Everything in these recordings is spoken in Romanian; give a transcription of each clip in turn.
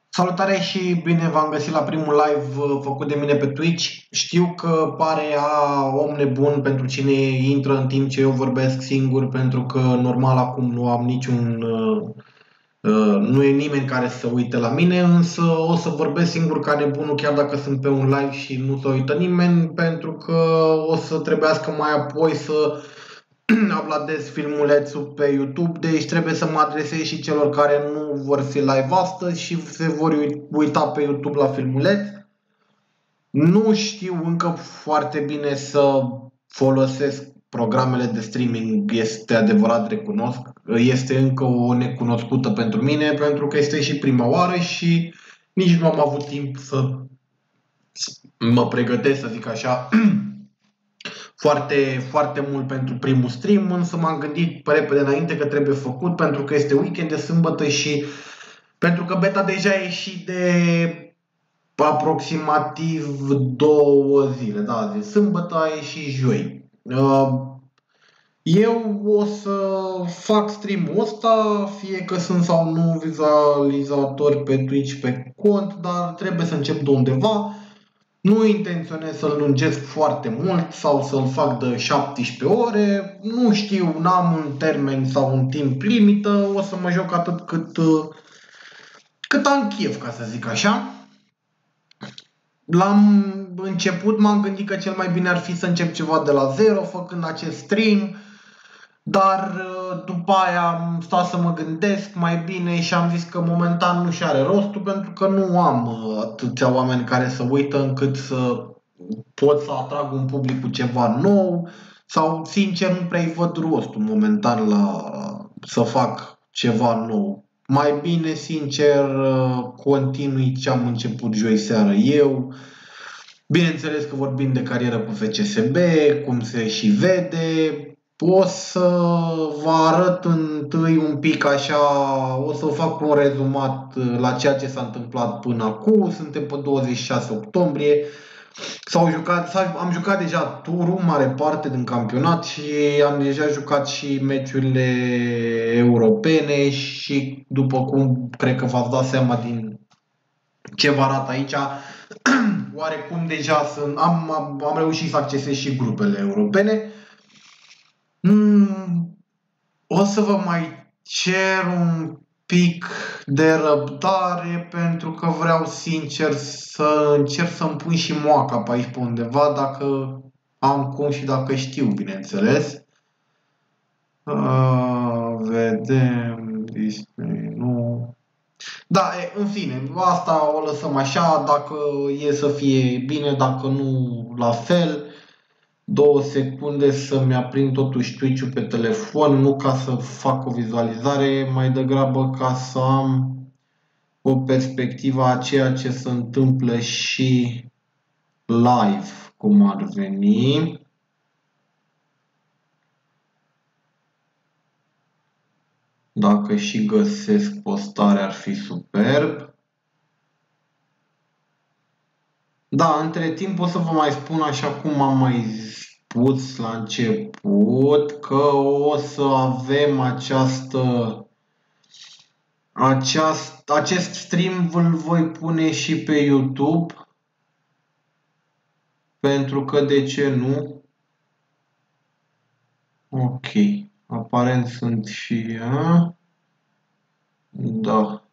Salutare și bine v-am găsit la primul live făcut de mine pe Twitch. Știu că pare om nebun pentru cine intră în timp ce eu vorbesc singur, pentru că normal acum nu am nu e nimeni care să se uite la mine, însă o să vorbesc singur ca nebunul chiar dacă sunt pe un live și nu se uită nimeni, pentru că o să trebuiască mai apoi să uploadez filmulețul pe YouTube, deci trebuie să mă adresez și celor care nu vor fi live astăzi și se vor uita pe YouTube la filmuleț. Nu știu încă foarte bine să folosesc programele de streaming, este adevărat, recunosc. Este încă o necunoscută pentru mine, pentru că este și prima oară și nici nu am avut timp să mă pregătesc, să zic așa, foarte mult pentru primul stream, însă m-am gândit pe repede înainte că trebuie făcut pentru că este weekend de sâmbătă și pentru că beta deja a ieșit de aproximativ 2 zile, da, de sâmbătă a ieșit joi. Eu o să fac stream-ul ăsta, fie că sunt sau nu vizualizatori pe Twitch pe cont, dar trebuie să încep de undeva. Nu intenționez să-l lungesc foarte mult sau să-l fac de 17 ore, nu știu, n-am un termen sau un timp limită, o să mă joc atât cât am chef, ca să zic așa. La început m-am gândit că cel mai bine ar fi să încep ceva de la zero, făcând acest stream, dar după aia am stat să mă gândesc mai bine și am zis că momentan nu și are rostul, pentru că nu am atâția oameni care să uită încât să pot să atrag un public cu ceva nou sau sincer nu prea-i văd rostul momentan să fac ceva nou. Mai bine, sincer, continui ce am început joi seară eu. Bineînțeles că vorbim de carieră cu FCSB, cum se și vede. O să vă arăt întâi un pic așa, o să fac un rezumat la ceea ce s-a întâmplat până acum. Suntem pe 26 octombrie. Am jucat deja turul, mare parte din campionat și am deja jucat și meciurile europene și după cum cred că v-ați dat seama din ce vă arăt aici, oarecum deja am reușit să accesez și grupele europene. O să vă mai cer un pic de răbdare pentru că vreau sincer să încerc să-mi pun și moaca pe aici pe undeva, dacă am cum și dacă știu, bineînțeles. Vedem, display, nu. Da, în fine, asta o lăsăm așa, dacă e să fie bine, dacă nu, la fel. 2 secunde să-mi aprind totuși Twitch-ul pe telefon, nu ca să fac o vizualizare, mai degrabă ca să am o perspectivă a ceea ce se întâmplă și live, cum ar veni. Dacă și găsesc postarea ar fi superb. Da, între timp o să vă mai spun, așa cum am mai spus la început, că o să avem acest stream îl voi pune și pe YouTube, pentru că de ce nu? Ok, aparent sunt și ea. Da.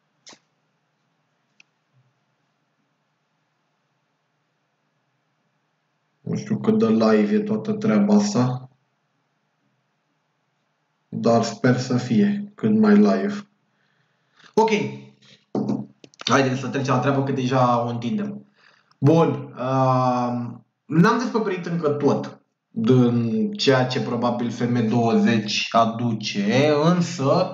Nu știu cât de live e toată treaba asta, dar sper să fie cât mai live. Ok, haideți să trecem la treabă că deja o întindem. Bun, n-am descoperit încă tot din ceea ce probabil FM20 aduce, însă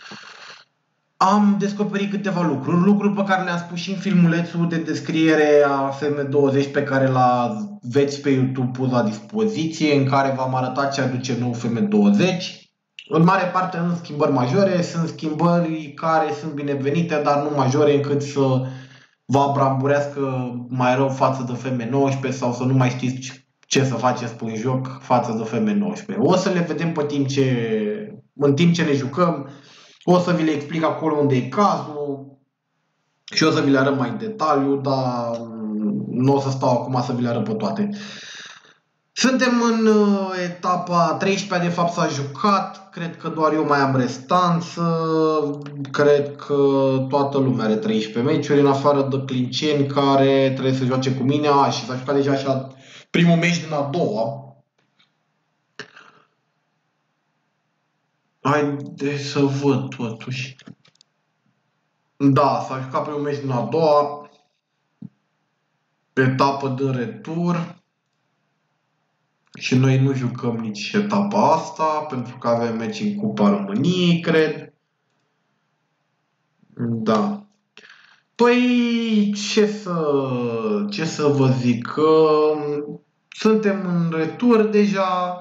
am descoperit câteva lucruri pe care le-am spus și în filmulețul de descriere a FM20 pe care l-aveți pe YouTube pus la dispoziție, în care v-am arătat ce aduce nou FM20. În mare parte nu schimbări majore, sunt schimbări care sunt binevenite, dar nu majore încât să vă abramburească mai rău față de FM19 sau să nu mai știți ce să faceți pe un joc față de FM19. O să le vedem în timp ce ne jucăm. O să vi le explic acolo unde e cazul. Și o să vi le arăt mai în detaliu, dar nu o să stau acum să vi le arăt pe toate. Suntem în etapa 13, de fapt s-a jucat, cred că doar eu mai am restanță, cred că toată lumea are 13 meciuri, în afară de Clinceni care trebuie să joace cu mine, și s-a jucat deja așa primul meci din a doua. Haide să văd totuși. Da, s-a jucat primul meci din a doua, etapă de retur. Și noi nu jucăm nici etapa asta, pentru că avem meci în Cupa României, cred. Da. Păi, ce să vă zic? Suntem în retur deja.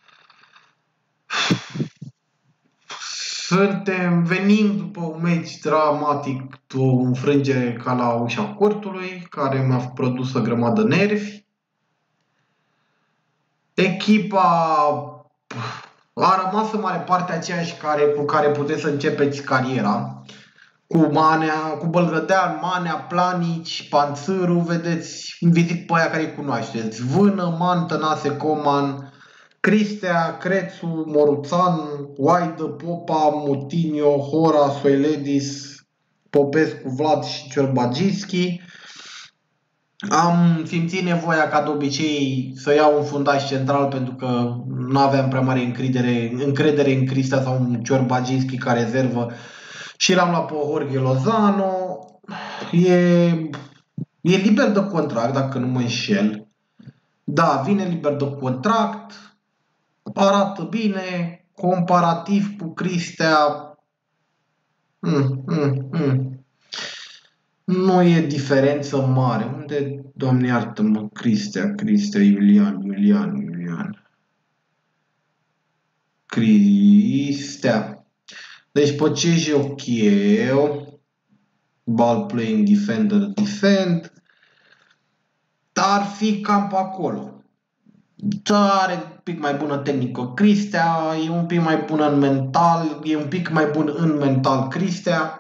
Venim după un meci dramatic, o înfrângere ca la ușa cortului, care mi-a produs o grămadă nervi. Echipa a rămas în mare parte aceeași cu care puteți să începeți cariera. Cu Manea, cu Bălgădean, Manea, Planici, Panțâru, vedeți, vi zic pe aia care îi cunoașteți. Vână, Man, Tănase, Coman, Cristea, Crețu, Moruțan, Oaidă, Popa, Mutinio, Hora, Soiledis, Popescu, Vlad și Ciorbagischi. Am simțit nevoia, ca de obicei, să iau un fundaș central pentru că nu aveam prea mare încredere în Cristea sau în Ciorbagischi ca rezervă și l-am luat pe Jorge Lozano. E liber de contract, dacă nu mă înșel. Da, vine liber de contract, arată bine, comparativ cu Cristea. Nu e diferență mare. Unde, Doamne iartă-mă, Cristea, Iulian. Cristea. Deci pe ce joc eu? Ball playing, defend. Dar ar fi cam pe acolo. Dar are un pic mai bună tehnică Cristea, e un pic mai bună în mental, e un pic mai bun în mental Cristea.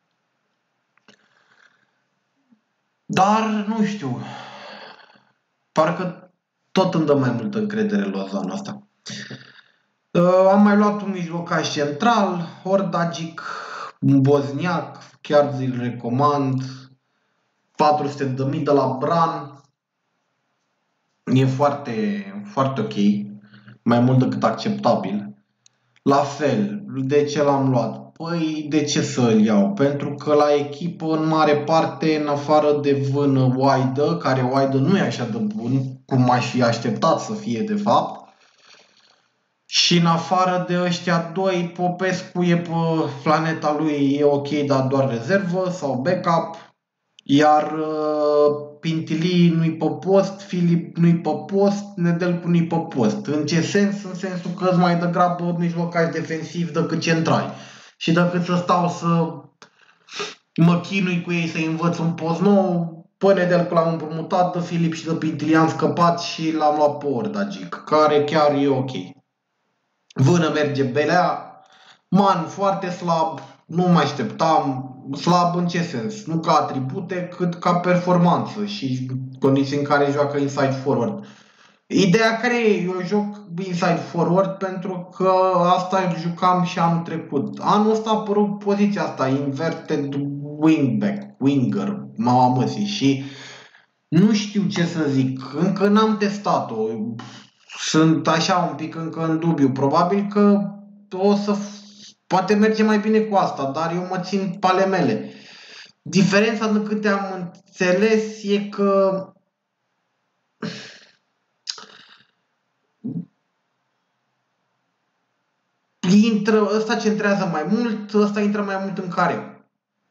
Dar nu știu, parcă tot îmi dă mai multă încredere Lozano asta. Am mai luat un mijlocaș central, Hordagic, un bosniac, chiar zi-l recomand, 400.000 de la Bran, e foarte, foarte ok, mai mult decât acceptabil. La fel, de ce l-am luat? Păi, de ce să-l iau? Pentru că la echipă, în mare parte, în afară de Vână, Oaidă, care Oaidă nu e așa de bun, cum aș fi așteptat să fie de fapt, și în afară de ăștia doi, Popescu e pe planeta lui, e ok, dar doar rezervă sau backup, iar Pintilii nu-i pe post, Filip nu-i pe post, Nedelcu nu-i pe post. În ce sens? În sensul că îți mai degrabă mijlocaș defensiv decât centrali. Și decât să stau să mă chinui cu ei să învăț un post nou, pe Nedelcu l-am împrumutat, de Filip și de Pintilii am scăpat și l-am luat pe Hordagic, care chiar e ok. Vână merge belea, Man foarte slab, nu mă așteptam, slab în ce sens? Nu ca atribute, cât ca performanță și condiții în care joacă inside forward. Ideea care e, eu joc inside forward pentru că asta jucam și anul trecut. Anul ăsta a apărut poziția asta, inverted winger, mama măsii, și nu știu ce să zic, încă n-am testat-o. Sunt așa un pic încă în dubiu. Probabil că poate merge mai bine cu asta, dar eu mă țin pe ale mele. Diferența, de câte am înțeles, e că ăsta centrează mai mult, ăsta intră mai mult în careu.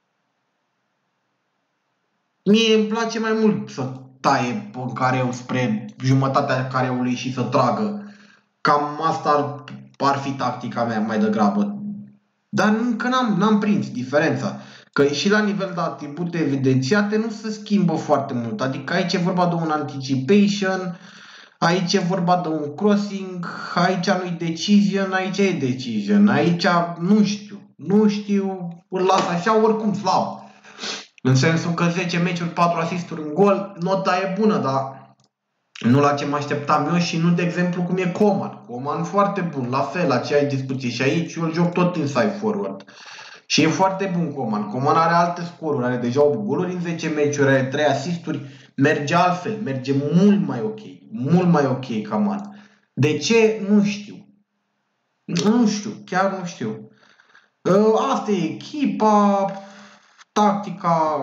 Mie îmi place mai mult să taie în careu spre jumătatea careului și să tragă. Cam asta ar fi tactica mea mai degrabă. Dar încă n-am prins diferența. Că și la nivel de atribute evidențiate nu se schimbă foarte mult. Adică aici e vorba de un anticipation, aici e vorba de un crossing, aici nu-i decision, aici e decision. Aici nu știu, îl las așa oricum slab. În sensul că 10 meciuri, 4 asisturi, un gol, nota e bună, dar nu la ce mă așteptam eu și nu, de exemplu, cum e Coman. Coman foarte bun, la fel, aceeași discuție. Și aici eu îl joc tot inside forward. Și e foarte bun Coman. Coman are alte scoruri, are deja 8 goluri în 10 meciuri, are 3 asisturi. Merge altfel, merge mult mai ok. Mult mai ok Coman. De ce? Nu știu. Nu știu, chiar nu știu. Asta e echipa, tactica.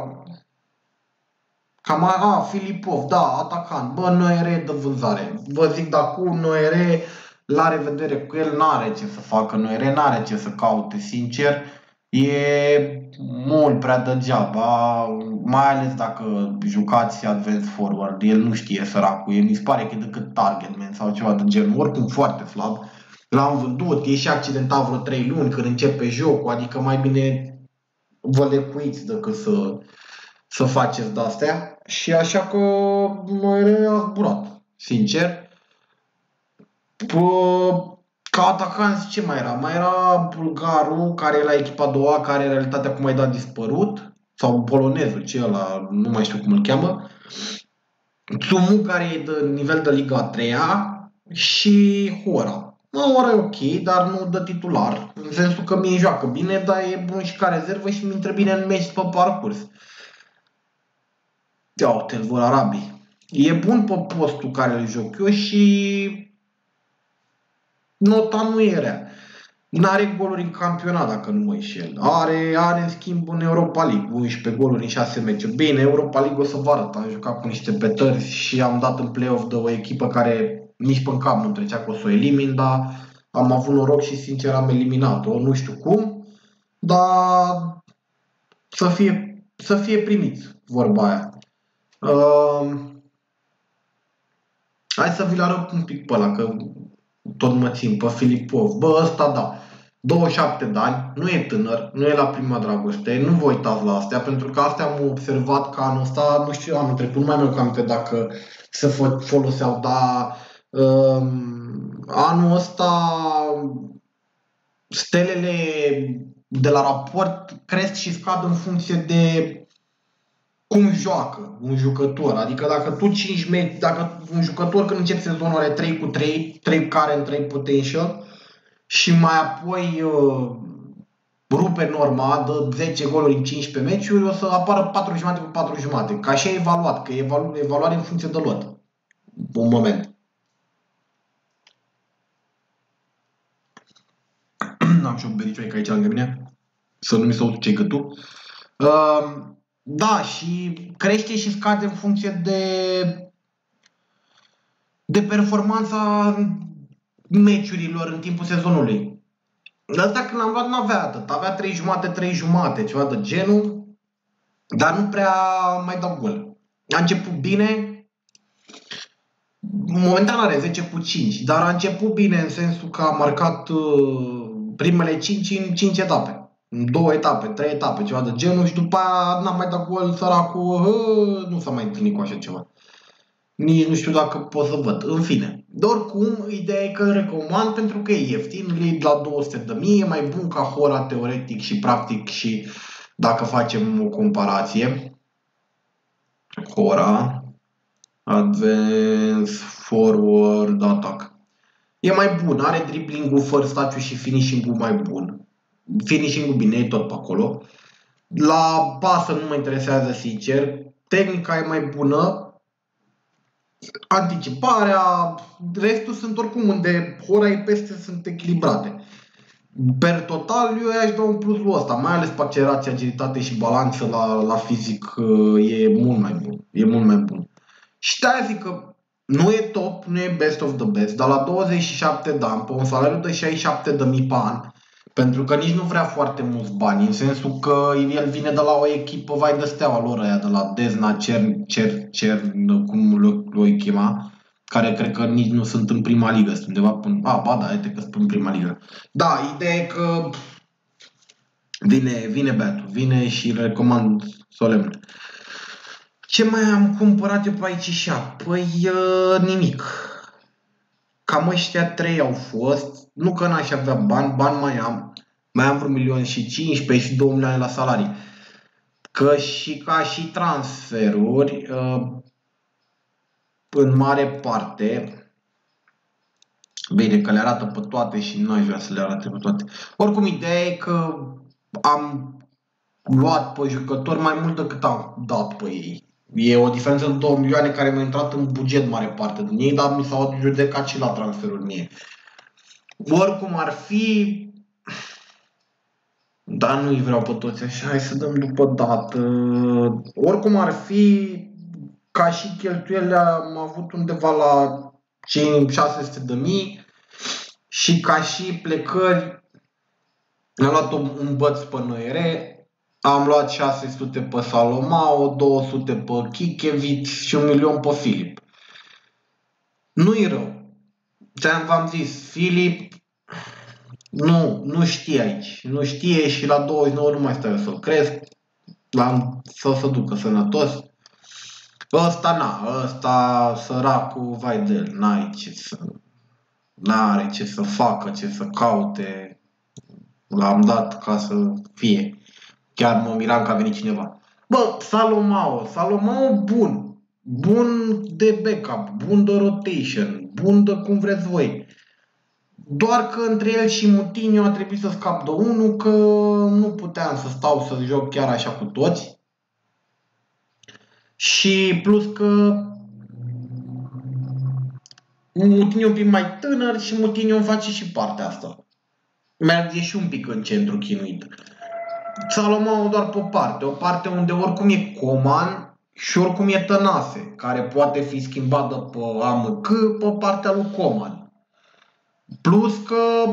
Filipov, da, atacant. Bă, Noere de vânzare. Vă zic de acum, Noere, la revedere cu el, n-are ce să facă Noere, n-are ce să caute, sincer. E mult prea degeaba, mai ales dacă jucați advanced forward. El nu știe săracul, mi se pare că e decât target man sau ceva de genul. Oricum foarte slab. L-am vândut, e și accidentat vreo 3 luni când începe jocul, adică mai bine vă lecuiți decât să faceți de-astea. Și așa că Noire a zburat, sincer. Ca atacanți ce mai era? Mai era bulgarul, care e la echipa a doua, care în realitate acum mai dat dispărut. Sau polonezul, ce ăla, nu mai știu cum îl cheamă. Tsumu, care e de nivel de Liga a 3-a. Și Hora. Hora e ok, dar nu de titular. În sensul că mie joacă bine, dar e bun și ca rezervă și mi intră bine în meci pe parcurs. Ia uite-l vor arabii. E bun pe postul care îl joc eu și nota nu e rea. N-are goluri în campionat, dacă nu mă înșel. Are în schimb în Europa League 11 goluri în 6 meciuri. Bine, Europa League o să vă arăt. Am jucat cu niște petări și am dat în play-off de o echipă care nici pe cap nu trecea că o să o elimin, dar am avut noroc și sincer am eliminat-o. Nu știu cum, dar să fie primiți, vorba aia. Hai să vi-l arăt un pic pe ăla, că tot mă țin pe Filipov. Bă, ăsta da, 27 de ani, nu e tânăr, nu e la prima dragoste, nu vă uitați la astea, pentru că astea am observat că anul ăsta, nu știu, anul trecut, nu mai mi-au aminte dacă se foloseau, dar anul ăsta stelele de la raport cresc și scad în funcție de cum joacă un jucător. Adică dacă tu 5 metri, dacă un jucător când începe sezonul are 3-3, 3 care în 3 potential și mai apoi rupe norma, dă 10 goluri în 15 meciuri, o să apară 4 jumate cu 4 jumate. Ca așa e evaluat, că e evaluare în funcție de lot. Un moment. N-am și o bericioaică aici lângă mine, să nu mi se auzi ce gâtul. Da, și crește și scade în funcție de performanța meciurilor în timpul sezonului. Ăsta când l-am luat n-avea atât, avea 3 jumate, 3 jumate, ceva de genul, dar nu prea mai dau gol. A început bine, momentan are 10/5, dar a început bine în sensul că a marcat primele 5 în 5 etape. În 2 etape, 3 etape, ceva de genul și după aia n-am mai dat gol, săracul, nu s-a mai întâlnit cu așa ceva. Nici nu știu dacă pot să văd. În fine, de oricum, ideea e că îl recomand pentru că e ieftin, e la 200.000, e mai bun ca Hora teoretic și practic și dacă facem o comparație. Hora, Advance, Forward, Attack. E mai bun, are dribbling-ul, first touch-ul și finishing-ul mai bun. Finishing-ul bine, e tot pe acolo. La pasă nu mă interesează sincer. Tehnica e mai bună. Anticiparea, restul sunt oricum unde Hora e peste, sunt echilibrate. Per total, eu i-aș da un plus lui ăsta, mai ales pe accelerație, agilitate și balanță la fizic e mult mai bun. E mult mai bun. Și de-aia zic că nu e top, nu e best of the best, dar la 27 de ani, pe un salariu de 67.000 pe an, pentru că nici nu vrea foarte mulți bani, în sensul că el vine de la o echipă, vai de Steaua lor aia, de la Dezna, cum l-o chema, care cred că nici nu sunt în prima ligă, sunt undeva până... ba da, uite că sunt în prima ligă. Da, ideea e că vine băiatul, vine și îl recomand solemn. Ce mai am cumpărat eu pe aici și așa? Păi nimic. Cam ăștia 3 au fost. Nu că n-aș avea bani mai am vreo 1.500.000 și 2 milioane la salarii. că și ca și transferuri, în mare parte, bine că le arată pe toate și nu aș vrea să le arate pe toate. Oricum, ideea e că am luat pe jucători mai mult decât am dat pe ei. E o diferență de 2 milioane care mi-a intrat în buget mare parte din ei, dar mi s-au judecat și la transferuri mie. Oricum ar fi, dar nu-i vreau pe toți așa, hai să dăm după dată. Oricum ar fi, ca și cheltuielile am avut undeva la 600.000 și ca și plecări am luat un băț pe Noire, am luat 600 pe Salomao, 200 pe Kikevic și 1.000.000 pe Filip. Nu-i rău. V-am zis, Filip nu știe aici. Nu știe și la 29 nu mai stai eu să-l cresc. Să se ducă sănătos. Ăsta săracul, vai de el, n-are ce să facă, ce să caute. L-am dat ca să fie. Chiar mă miram că a venit cineva. Bă, Salomao bun. Bun de backup, bun de rotation, bun de cum vreți voi. Doar că între el și Moutinho a trebuit să scap de unul, că nu puteam să stau să joc chiar așa cu toți. Și plus că Moutinho e un pic mai tânăr și Moutinho îmi face și partea asta. Merge și un pic în centru chinuit. Salomao doar pe o parte unde oricum e Coman și oricum e Tănase, care poate fi schimbată pe AMC pe partea lui Coman. Plus că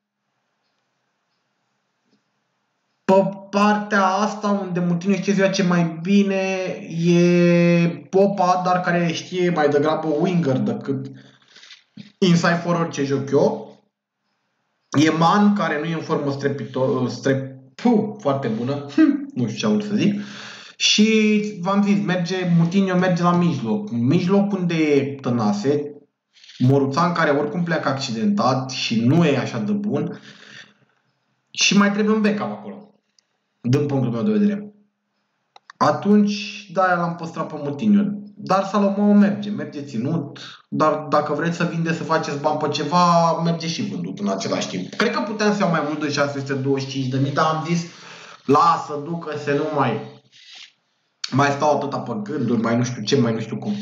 pe partea asta unde Moutinho știe să joace mai bine e Popa, dar care știe mai degrabă winger decât inside forward ce joc eu. E Man, care nu e în formă foarte bună, nu știu ce am să zic. Și v-am zis, Moutinho merge la mijloc. Mijloc unde e Tănase, Moruțan care oricum pleacă accidentat și nu e așa de bun. Și mai trebuie un backup acolo, din punctul meu de vedere. Atunci, de-aia l-am păstrat pe Moutinho. Dar Salomao merge ținut, dar dacă vreți să vindeți, să faceți bani pe ceva, merge și vândut în același timp. Cred că puteam să iau mai mult de 625.000, dar am zis, lasă, ducă-se, nu mai stau atâta pe gânduri, mai nu știu ce, mai nu știu cum.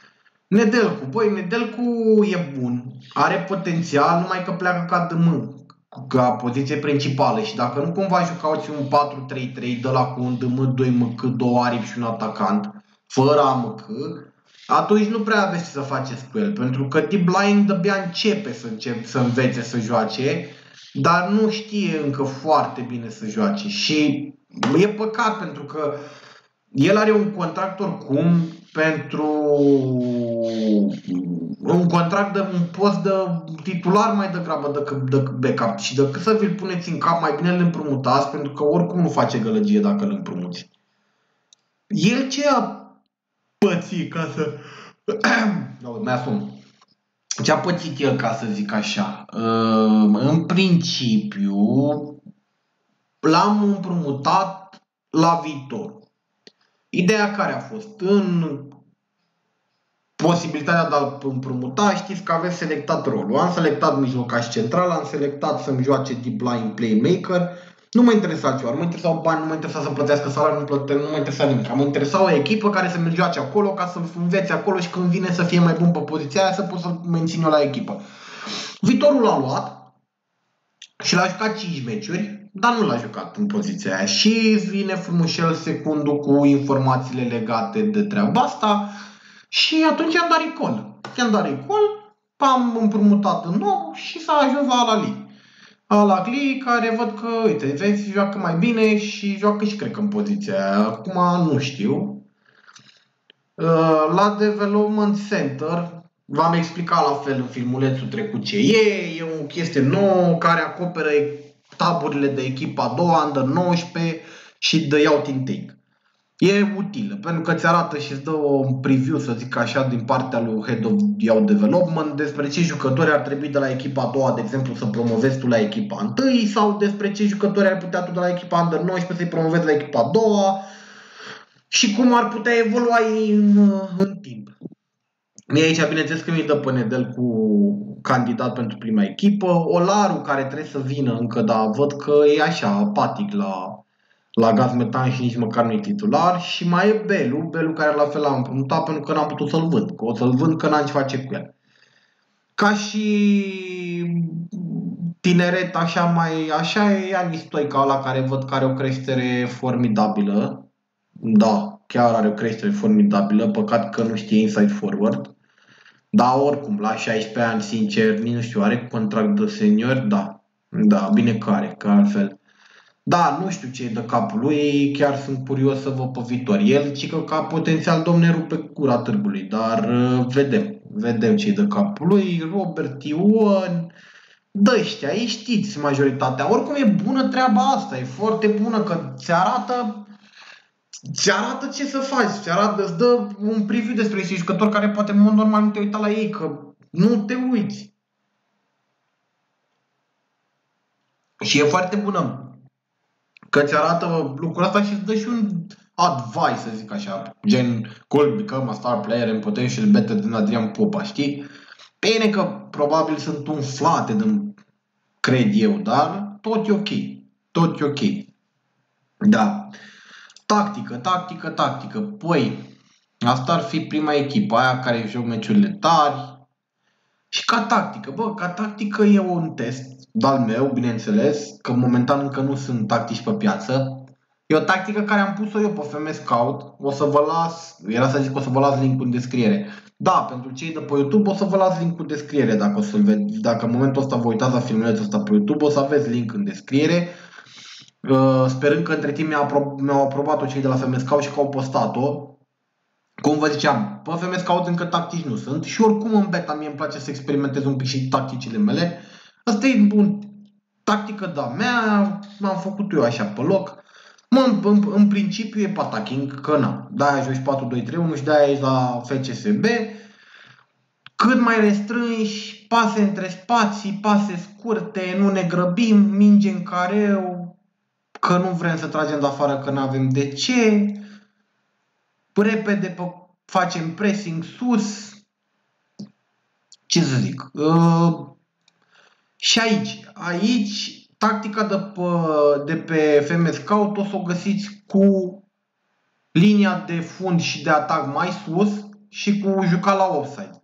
Nedelcu e bun, are potențial, numai că pleacă ca DM, ca poziție principală și dacă nu cumva jucați un 4-3-3 de la cu un DM, 2 MK, 2 aripi și un atacant, fără AMC, atunci nu prea aveți ce să faceți cu el, pentru că Deep Lying de-abia începe să învețe să joace, dar nu știe încă foarte bine să joace și e păcat pentru că el are un contract oricum pentru un contract de un post de titular mai degrabă decât backup și decât să vi-l puneți în cap, mai bine îl împrumutați, pentru că oricum nu face gălăgie dacă îl împrumuți. El ce a pățit ca să... Ce a pățit el, ca să zic așa? În principiu l-am împrumutat la viitor. Ideea care a fost? În posibilitatea de a-l împrumuta, știți că aveți selectat rolul. Am selectat mijlocaș central, am selectat să-mi joace deep line playmaker. Nu mă interesa altceva, nu mă interesau bani, nu mă interesa să plătească salariul, nu mă interesa nimic. Mă interesa o echipă care să-mi joace acolo, ca să învețe acolo și când vine să fie mai bun pe poziția aia, să pot să-l mențin eu la echipă. Viitorul l-a luat și l-a jucat 5 meciuri, dar nu l-a jucat în poziția aia. Și vine frumușel secundul cu informațiile legate de treaba asta și atunci am dat recall, am împrumutat în nou și s-a ajuns la Al-Ahly. Al-Ahly, care văd că, uite, vezi, joacă mai bine și joacă și cred că în poziția aia. Acum nu știu. La Development Center, v-am explicat la fel în filmulețul trecut ce e o chestie nouă care acoperă taburile de echipa a doua, under 19 și de out intake. E utilă, pentru că îți arată și îți dă un preview, să zic așa, din partea lui Head of Youth Development despre ce jucători ar trebui de la echipa a doua, de exemplu, să promovezi tu la echipa întâi, sau despre ce jucători ar putea tu de la echipa under 19 să-i promovezi la echipa a doua. și cum ar putea evolua ei în timp. Mie aici, bineînțeles că mi-i dă Pănedel cu candidat pentru prima echipă, Olaru care trebuie să vină încă, dar văd că e așa apatic la gaz metan și nici măcar nu e titular, și mai e Belu care la fel l-am împrumutat pentru că n-am putut să-l vând, că o să-l vând că n-am ce face cu el. Ca și tineret așa e Ani Stoica ăla care văd că are o creștere formidabilă. Da, chiar are o creștere formidabilă, păcat că nu știe inside forward. Dar oricum, la 16 ani, sincer, nici nu știu, are contract de senior? Da. Da, bine că are, că altfel. Da, nu știu ce e de capul lui, chiar sunt curios să văd pe viitor. El zice că ca potențial domne rupe gura târgului, dar vedem ce e de capul lui. Robert Ion, dăștia, ei știți majoritatea. Oricum e bună treaba asta, e foarte bună că ți arată ce să faci, îți dă un preview despre niște jucători care poate în mod normal nu te uita la ei, că nu te uiți. Și e foarte bună că ți arată lucrul ăsta și îți dă și un advice, să zic așa, gen could become a star player and potential better than Adrian Popa, știi? Bine că probabil sunt umflate, cred eu, dar tot e ok. Tot e ok. Da. Tactică. Păi, asta ar fi prima echipă, aia care joc meciurile tari. Și ca tactică e un test de-al meu, bineînțeles, că momentan încă nu sunt tactici pe piață. E o tactică care am pus-o eu pe FM Scout. O să vă las, era să zic o să vă las link-ul în descriere. Da, pentru cei de pe YouTube o să vă las link-ul în descriere dacă o să-l vedeți. Dacă în momentul ăsta vă uitați la filmulețul ăsta pe YouTube, o să aveți link în descriere. Sperând că între timp mi-au aprobat-o cei de la FM Scout și că au postat-o. Cum vă ziceam, pe FM Scout încă tactici nu sunt și oricum în beta mie îmi place să experimentez un pic și tacticile mele. Asta e tactică de-a mea, m-am făcut eu așa pe loc. În principiu e pe attacking, că na, de-aia joci 4-2-3-1 și de-aia ești la FCSB. Cât mai restrânși, pase între spații, pase scurte, nu ne grăbim, minge în careu, că nu vrem să tragem de afară, că nu avem de ce. Repede facem pressing sus. Ce să zic? Și aici tactica de pe FM Scout o să o găsiți cu linia de fund și de atac mai sus și cu juca la offside.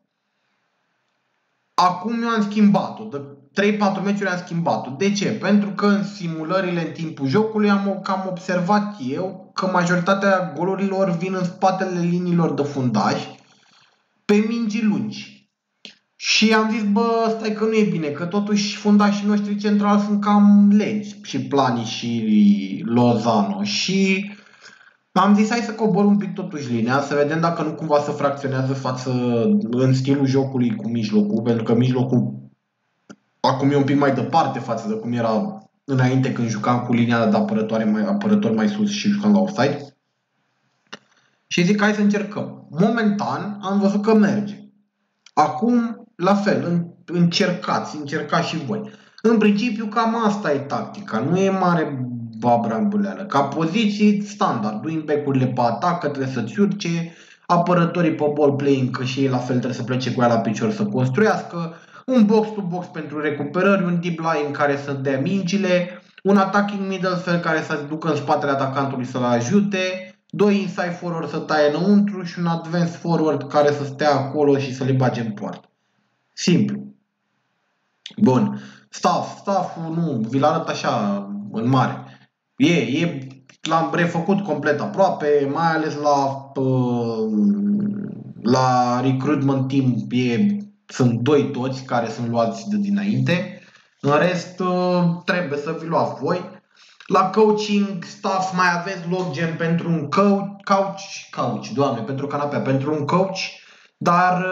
Acum eu am schimbat-o. De 3-4 meciuri am schimbat-o. De ce? Pentru că în simulările în timpul jocului am cam observat eu că majoritatea golurilor vin în spatele liniilor de fundaj pe mingi lungi. Și am zis, stai că nu e bine, că totuși fundașii noștri centrali sunt cam lenți, și Plani și Lozano. Și am zis, hai să cobor un pic totuși linia, să vedem dacă nu cumva se fracționează în stilul jocului cu mijlocul, pentru că mijlocul acum e un pic mai departe față de cum era înainte când jucam cu linia de apărător mai sus și jucam la offside. Și zic, hai să încercăm. Momentan am văzut că merge. Acum, la fel, încercați și voi. În principiu, cam asta e tactica, nu e mare babrambuleală. Ca poziții standard, wingback-urile pe atac, că trebuie să-ți urce, apărătorii pe ball playing, că și ei la fel trebuie să plece cu ea la picior să construiască, un box-to-box pentru recuperări, un deep line care să dea mingile, un attacking middle care să ducă în spatele atacantului să-l ajute, doi inside forward să taie înăuntru și un advanced forward care să stea acolo și să le bage în poartă. Simplu. Bun. Staff-ul nu, vi-l arăt așa în mare. L-am refăcut complet aproape, mai ales la recruitment team sunt doi toți care sunt luați de dinainte. În rest trebuie să vi luați voi. La coaching staff mai aveți loc gen pentru un couch, doamne, pentru canapea, pentru un coach, dar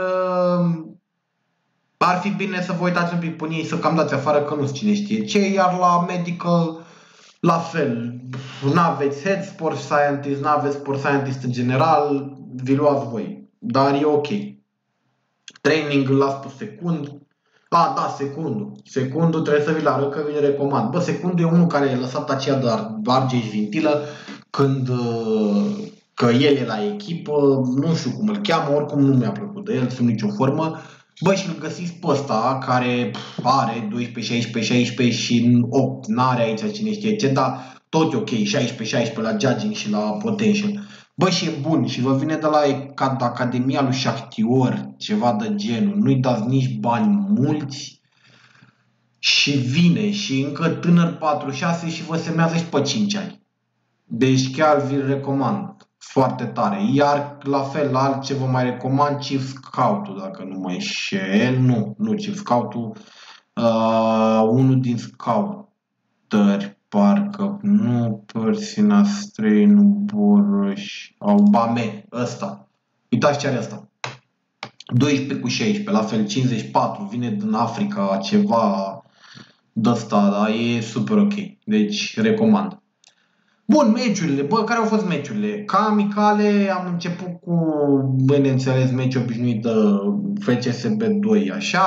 ar fi bine să vă uitați un pic până ei, să cam dați afară că nu-ți cine știe ce, iar la medical la fel, n-aveți head sport scientist, n-aveți sport scientist în general, vi luați voi, dar e ok. Training îl las pe secund. Da, secundul trebuie să vi-l arăt că vi-l recomand. Secundul e unul care e lăsat aceea de arge și vintilă când că el e la echipă, nu știu cum îl cheamă, oricum nu mi-a plăcut de el sub nicio formă. Bă, și îl găsiți pe ăsta care are 12, 16, 16 și 8, n-are aici cine știe ce, dar tot e ok, 16 la judging și la potential. Bă, și e bun și vă vine de la Academia lui Shakhtyor, ceva de genul, nu-i dați nici bani mulți și vine și încă tânăr 46 și vă semează și pe 5 ani. Deci chiar vi-l recomand foarte tare. Iar la fel, altce vă mai recomand Chief Scout-ul, dacă nu mă înșel. Nu Chief Scout-ul, unul din scouteri, parcă, nu Persina Stray, nu Boruș, Aubame, ăsta. Uitați ce are ăsta. 12 cu 16, la fel 54, vine din Africa, ceva de ăsta, dar e super ok. Deci recomand. Bun, meciurile. Bă, care au fost meciurile? Ca amicale am început cu, bineînțeles, meci obișnuit de FCSB 2, așa.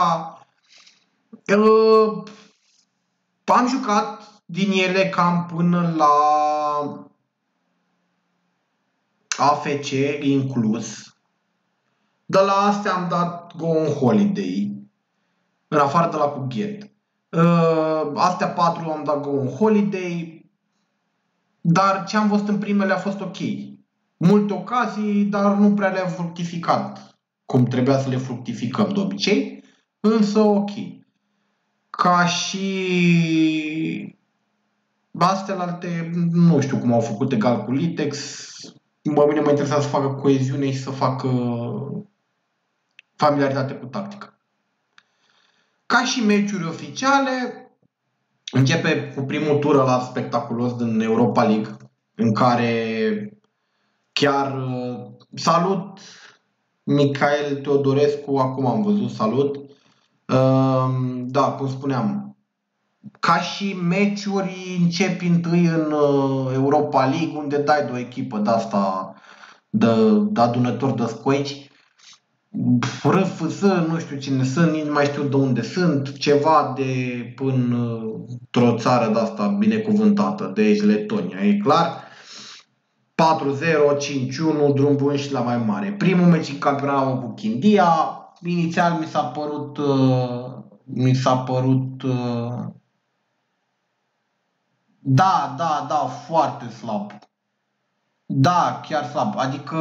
Am jucat din ele cam până la AFC inclus. De la astea am dat Go on Holiday, în afară de la cu Ghet. Astea 4 am dat Go on Holiday. Dar ce am văzut în primele a fost ok. Multe ocazii, dar nu prea le-am fructificat cum trebuia să le fructificăm de obicei, însă ok. Ca și astea, nu știu cum au făcut egal cu Litex. Mă mine mă interesa să facă coeziune și să facă familiaritate cu tactica. Ca și meciuri oficiale, începe cu primul tur ăla spectaculos din Europa League, în care chiar salut Michael Teodorescu, acum am văzut, salut. Da, cum spuneam, ca și meciuri începi întâi în Europa League, unde dai de o echipă de asta, de adunători de scoici. RFS, nu știu cine sunt, nici nu mai știu de unde sunt, ceva de până într-o țară de asta binecuvântată, deci Letonia, e clar. 4-0, 5-1, drum bun și la mai mare. Primul meci în campionat cu Chindia, inițial mi s-a părut da, foarte slab. Da, chiar slab, adică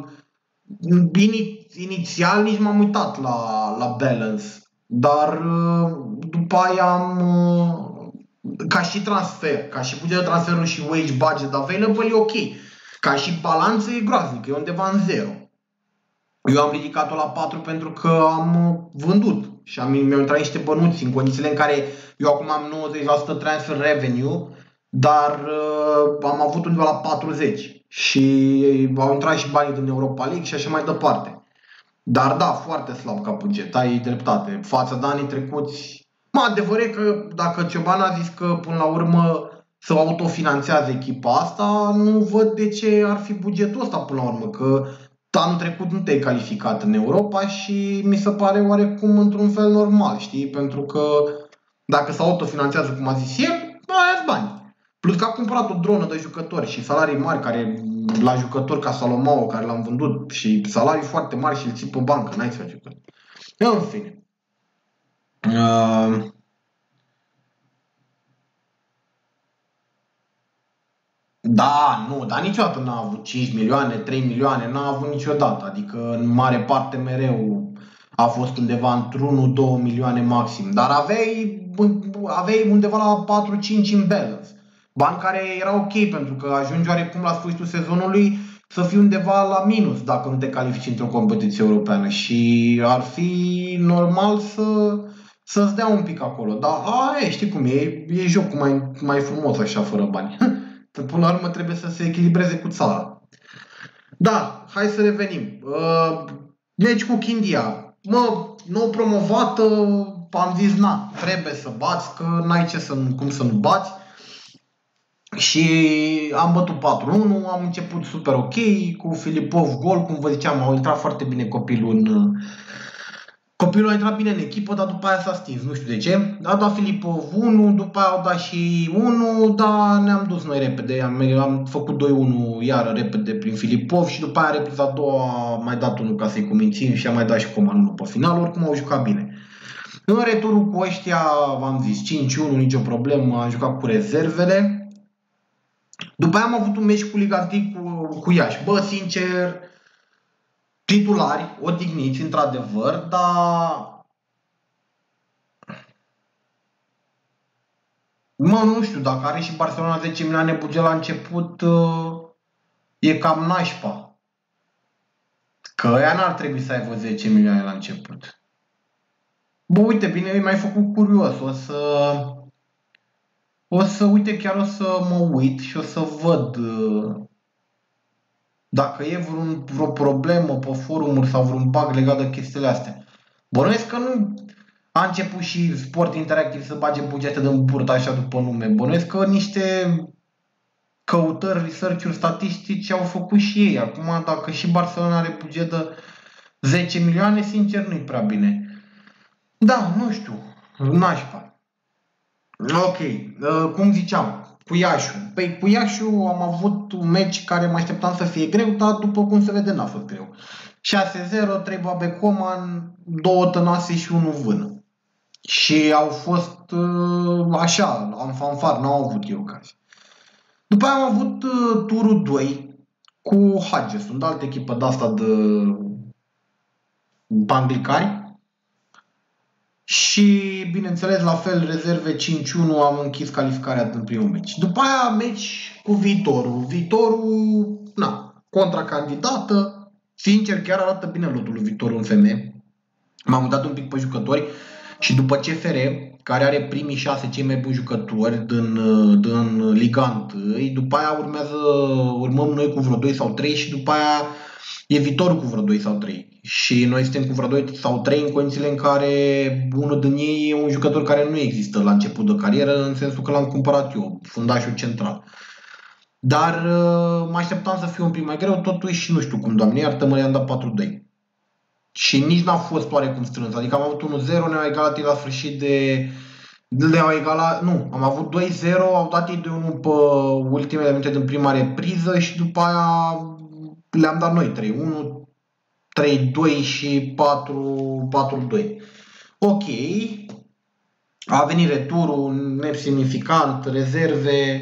inițial nici m-am uitat la balance, dar după aia ca și transfer, ca și buget de transferul și wage budget available e ok. Ca și balanță e groaznică, e undeva în 0. Eu am ridicat-o la 4 pentru că am vândut și mi-au intrat niște bănuți în condițiile în care eu acum am 90% transfer revenue, dar am avut undeva la 40 și au intrat și banii din Europa League și așa mai departe. Dar da, foarte slab ca buget, ai dreptate. Față de anii trecuți, adevăr e că dacă Cioban a zis că până la urmă să autofinanțează echipa asta, nu văd de ce ar fi bugetul ăsta până la urmă, că anul trecut nu te-ai calificat în Europa și mi se pare oarecum într-un fel normal, știi? Pentru că dacă se autofinanțează, cum a zis el, aia bani. Plus că a cumpărat o dronă de jucători și salarii mari, care la jucători ca Salomao, care l-am vândut, și salarii foarte mari și îl ții pe bancă, n-ai să faci. În fine. Da, nu, dar niciodată n-a avut 5 milioane, 3 milioane, n-a avut niciodată. Adică în mare parte mereu a fost undeva într-1-2 milioane maxim. Dar aveai undeva la 4-5 în balance. Bani care erau ok pentru că ajungi oarecum la sfârșitul sezonului să fii undeva la minus dacă nu te califici într-o competiție europeană. Și ar fi normal să-ți dea un pic acolo. Dar știi cum e, e jocul mai frumos așa fără bani. Până la urmă trebuie să se echilibreze cu țara. Da, hai să revenim. Meci cu Chindia. Nou promovată, am zis, trebuie să bați, că n-ai cum să nu bați. Și am bătut 4-1, am început super ok, cu Filipov gol, cum vă ziceam, au intrat foarte bine copilul Copilul a intrat bine în echipă, dar după aia s-a stins, nu știu de ce. A dat Filipov 1, după aia au dat și 1, dar ne-am dus noi repede. Am făcut 2-1 iară repede prin Filipov și după aia repriza a doua a mai dat unul ca să-i cumințim și a mai dat și Coman 1 pe final, oricum au jucat bine. În returul cu ăștia, v-am zis, 5-1, nicio problemă, am jucat cu rezervele. După aia am avut un meci cu Liga 1 cu Iași. Bă, sincer, titulari, odihniți, într-adevăr, dar nu știu, dacă are și Barcelona 10 milioane buget la început, e cam nașpa. Că ăia n-ar trebui să aibă 10 milioane la început. Bă, uite, bine, mi-ai făcut curios. Chiar o să mă uit și o să văd dacă e vreo problemă pe forumuri sau vreun bug legat de chestiile astea. Bănuiesc că nu a început și Sport Interactive să bage bugete din burtă așa după nume. Bănuiesc că niște căutări, research-uri statistici au făcut și ei. Acum, dacă și Barcelona are buget de 10 milioane, sincer, nu-i prea bine. Da, nu știu, nașpa. Ok, cum ziceam, cu Iașu. Păi cu Iașu am avut un meci care mă așteptam să fie greu, dar după cum se vede n-a fost greu. 6-0, 3 babe Coman, 2 Tănase și 1 Vână. Și au fost așa, am fanfar, n-au avut eu ocazii. După aia am avut turul 2 cu Hages, un altă echipă de-asta de anglicani. Și, bineînțeles, la fel, rezerve 5-1, am închis calificarea din primul meci. După aia, meci cu Viitorul. Viitorul, contracandidată. Sincer, chiar arată bine lotul lui Viitorul în FM. M-am uitat un pic pe jucători și după CFR, care are primii 6 cei mai buni jucători din Liga 1, după aia urmăm noi cu vreo 2 sau 3 și după aia e Viitorul cu vreo 2 sau 3. Și noi suntem cu vreo 2 sau 3 în condițiile în care unul din ei e un jucător care nu există la început de carieră, în sensul că l-am cumpărat eu, fundașul central. Dar mă așteptam să fiu un pic mai greu, totuși nu știu cum, Doamne iartă-mă, i-am dat 4-2. Și nici n-a fost oarecum strâns, adică am avut 1-0, ne-au egalat ei la sfârșit am avut 2-0, au dat ei de 1 pe ultimele minute din prima repriză și după aia le-am dat noi 3-1, 3-2 și 4-2. Ok, a venit returul nesemnificant, rezerve,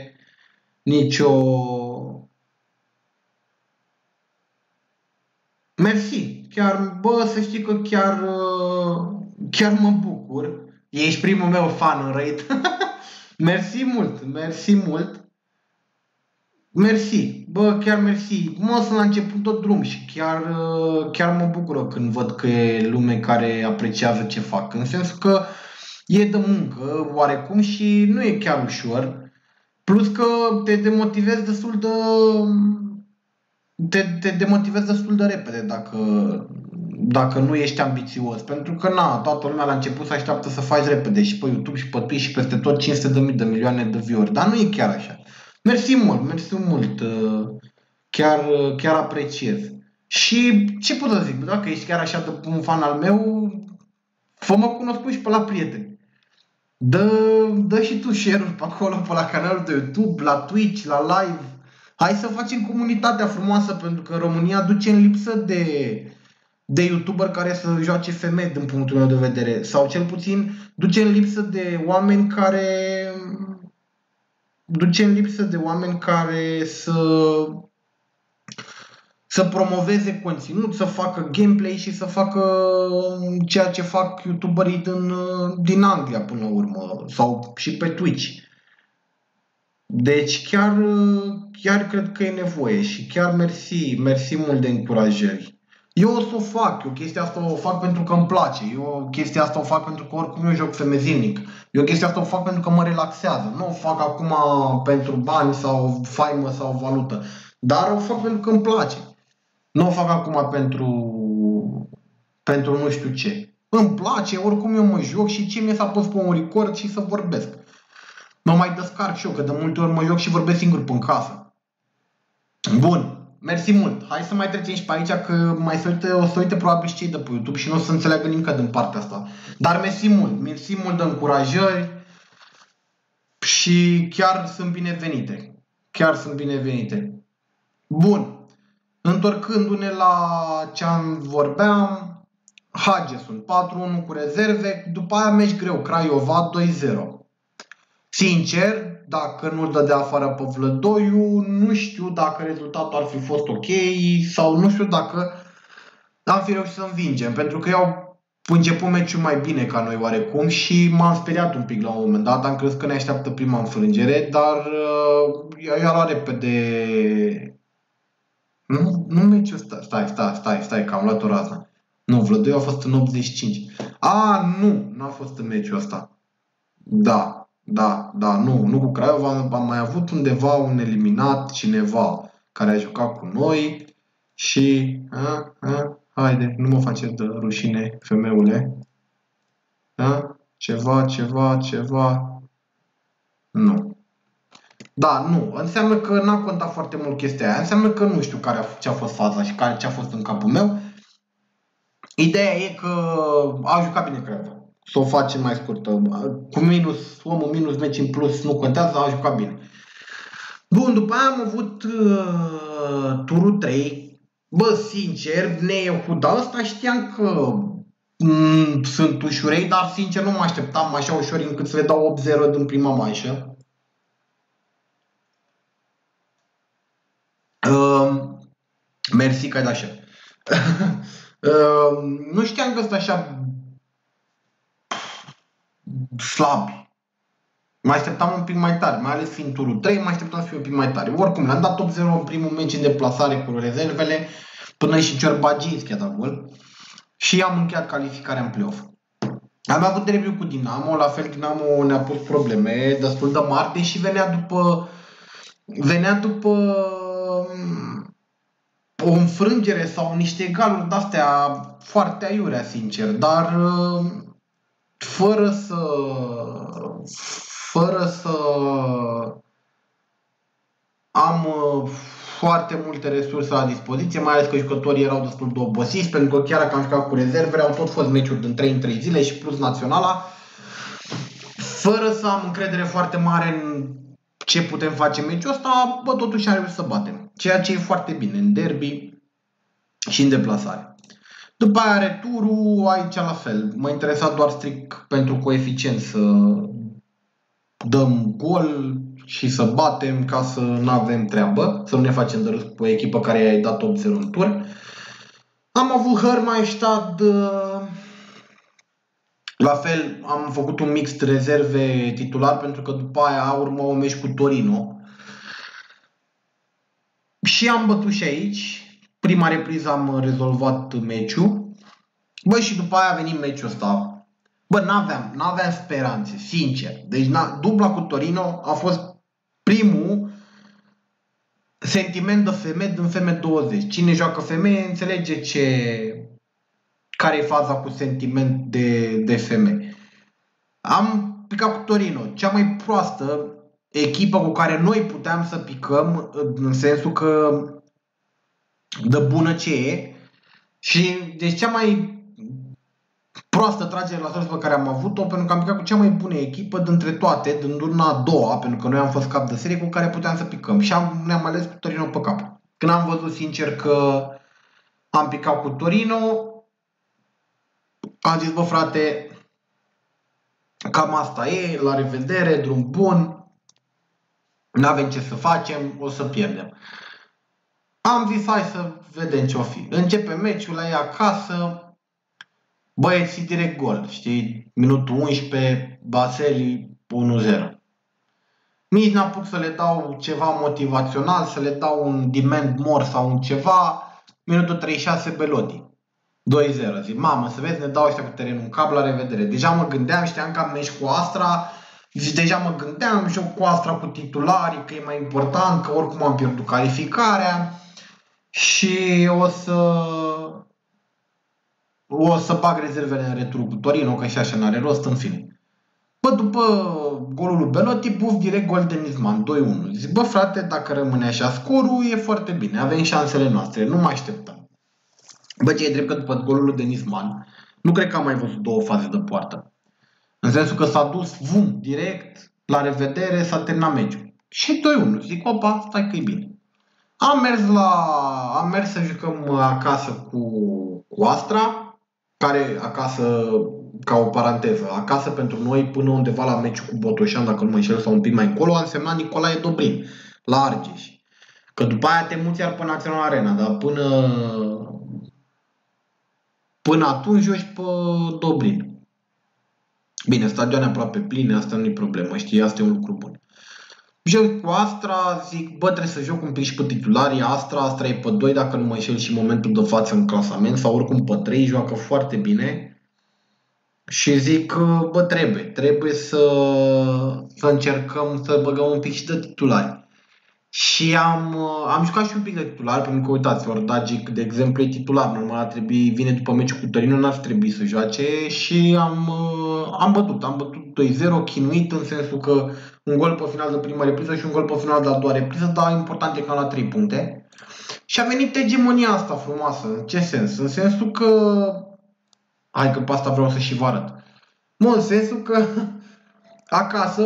Mersi, chiar, bă, să știi că chiar mă bucur. Ești primul meu fan în raid. Mersi mult, mersi mult. Mersi, bă, chiar mersi. Mă, sunt la început tot drum și chiar mă bucură când văd că e lume care apreciază ce fac. În sensul că e de muncă, oarecum, și nu e chiar ușor. Plus că te demotivezi destul de repede dacă nu ești ambițios. Pentru că, toată lumea la început se așteaptă să faci repede și pe YouTube și pe Twitch și peste tot 500.000 de milioane de view-uri. Dar nu e chiar așa. Mersi mult. Chiar apreciez. Și ce pot să zic? Dacă ești chiar așa de un fan al meu, fă-mă cunoscut și pe la prieteni. Dă și tu share-uri pe acolo, pe la canalul de YouTube, la Twitch, la live. Hai să facem comunitatea frumoasă, pentru că România duce în lipsă de YouTuber care să joace FM din punctul meu de vedere. Sau cel puțin duce în lipsă de oameni care să promoveze conținut, să facă gameplay și să facă ceea ce fac YouTuberii din Anglia până la urmă, sau și pe Twitch. Deci chiar cred că e nevoie și chiar mersi mult de încurajări. Eu o să o fac, eu chestia asta o fac pentru că îmi place, eu chestia asta o fac pentru că oricum eu joc FM zilnic, eu chestia asta o fac pentru că mă relaxează, nu o fac acum pentru bani sau faimă sau valută, dar o fac pentru că îmi place. Nu o fac acum pentru nu știu ce. Îmi place, oricum eu mă joc și ce mi-e să apăs pe un record și să vorbesc. Mă mai descarc și eu, că de multe ori mă joc și vorbesc singur până în casă. Bun. Mersi mult. Hai să mai trecem și pe aici, că mai o să uite probabil și cei de pe YouTube și nu o să înțeleagă nimic din partea asta. Dar mersi mult de încurajări și chiar sunt binevenite. Chiar sunt binevenite. Bun. Întorcându-ne la ce vorbeam, Hagesun 4-1 cu rezerve, după aia meci greu, Craiova 2-0. Sincer, dacă nu-l dădea afară pe Vlădoiu, nu știu dacă rezultatul ar fi fost ok sau nu știu dacă am fi reușit să învingem, pentru că au început meciul mai bine ca noi oarecum și m-am speriat un pic la un moment dat, am crezut că ne așteaptă prima înfrângere, dar i-a luat repede. Nu meciul ăsta, stai, că am luat o rază. Nu, Vlădoiu a fost în 85. Nu, n-a fost în meciul ăsta. Da, nu cu Craiova, am mai avut undeva un eliminat cineva care a jucat cu noi și haide, nu mă faceți de rușine, femeule. Ceva. Nu. Da, nu. Înseamnă că n-a contat foarte mult chestia aia. Înseamnă că nu știu ce a fost faza și ce a fost în capul meu. Ideea e că a jucat bine Craiova. Să o facem mai scurtă. Cu minus, omul minus, meci în plus, nu contează, a jucat bine. Bun, după aia am avut turul 3. Bă, sincer, Neiehuda ăsta știam că sunt ușurei, dar sincer nu mă așteptam așa ușor încât să le dau 8-0 din prima manșă. Mersi că ai dat așa. Nu știam că ăsta așa slab. Mă așteptam un pic mai tare, mai ales fiind turul 3, mă așteptam să fie un pic mai tare. Oricum, le-am dat 8-0 în primul meci în deplasare cu rezervele, până și Ciorbaginski a dat gol. Și am încheiat calificarea în play-off. Am avut derbiul cu Dinamo, la fel Dinamo ne-a pus probleme destul de mari, deși venea după o înfrângere sau niște egaluri de-astea foarte aiurea, sincer, dar fără să am foarte multe resurse la dispoziție, mai ales că jucătorii erau destul de obosiți, pentru că chiar dacă am jucat cu rezervele, au tot fost meciuri din 3 în 3 zile și plus naționala, fără să am încredere foarte mare în ce putem face în meciul ăsta, bă, totuși am reușit să batem. Ceea ce e foarte bine în derby și în deplasare. După aia returul, aici la fel. Mă interesa doar strict pentru coeficient să dăm gol și să batem ca să nu avem treabă, să nu ne facem de râs cu o echipă care i-a dat 8-0 în tur. Am avut Hermannstadt, la fel am făcut un mix rezerve titular pentru că după aia urmă o meci cu Torino. Și am bătut și aici. Prima repriză am rezolvat meciul. Bă, și după aia a venit meciul ăsta. Bă, n-aveam speranțe, sincer. Deci dubla cu Torino a fost primul sentiment de femeie din FM20. Cine joacă femeie înțelege care e faza cu sentiment de femeie. Am picat cu Torino, cea mai proastă echipă cu care noi puteam să picăm, în sensul că de bună ce e. Și deci cea mai proastă tragere la sus pe care am avut-o, pentru că am picat cu cea mai bună echipă dintre toate, din turna a doua, pentru că noi am fost cap de serie cu care puteam să picăm. Și ne-am ales cu Torino pe cap. Când am văzut sincer că am picat cu Torino, am zis, bă frate, cam asta e, la revedere, drum bun, n-avem ce să facem, o să pierdem. Am zis, hai să vedem ce o fi. Începe meciul la ei acasă, băieții direct gol, știi? Minutul 11, Baseli 1-0. Nici n-apuc să le dau ceva motivațional, să le dau un demand more sau un ceva. Minutul 36, Belotti. 2-0. Zic, mamă, să vezi, ne dau ăștia cu terenul în cap, la revedere. Deja mă gândeam, știam că am meci cu Astra. Zic, deja mă gândeam, joc cu Astra cu titularii, că e mai important, că oricum am pierdut calificarea. Și o să bag rezervele în retur cu Torino, că și așa n-are rost, în fine. Bă, după golul lui Belotti, buf, direct gol de Nizman, 2-1. Zic, bă, frate, dacă rămâne așa scorul, e foarte bine, avem șansele noastre, nu mă așteptăm. Bă, ce e drept că după golul lui Nizman, nu cred că am mai văzut două faze de poartă. În sensul că s-a dus, vum, direct, la revedere, s-a terminat meciul. Și 2-1. Zic, opa, stai că e bine. Am mers să jucăm acasă cu Astra, care acasă, ca o paranteză, acasă pentru noi până undeva la meciul cu Botoșan, dacă nu mă înșel, sau un pic mai încolo, a însemnat Nicolae Dobrin, la Argeș. Că după aia te muți iar pe Național Arena, dar până atunci joci pe Dobrin. Bine, stadioane aproape pline, asta nu e problemă, știi, asta e un lucru bun. Joc cu Astra, zic, bă, trebuie să joc un pic și pe titularii Astra e pe 2 dacă nu mă înșel și în momentul de față în clasament, sau oricum pe 3, joacă foarte bine. Și zic, bă, trebuie să încercăm să băgăm un pic și de titulari. Și am jucat și un pic de titular, pentru că uitați, Ordagic, de exemplu, e titular, normal ar trebui, vine după meciul cu Torino, n-ar trebui să joace și am bătut 2-0, chinuit în sensul că un gol pe final de prima repriză și un gol pe final de a doua repriză, dar important e că am luat 3 puncte. Și a venit egemonia asta frumoasă, în ce sens? În sensul că, hai că pe asta vreau să și vă arăt, în sensul că acasă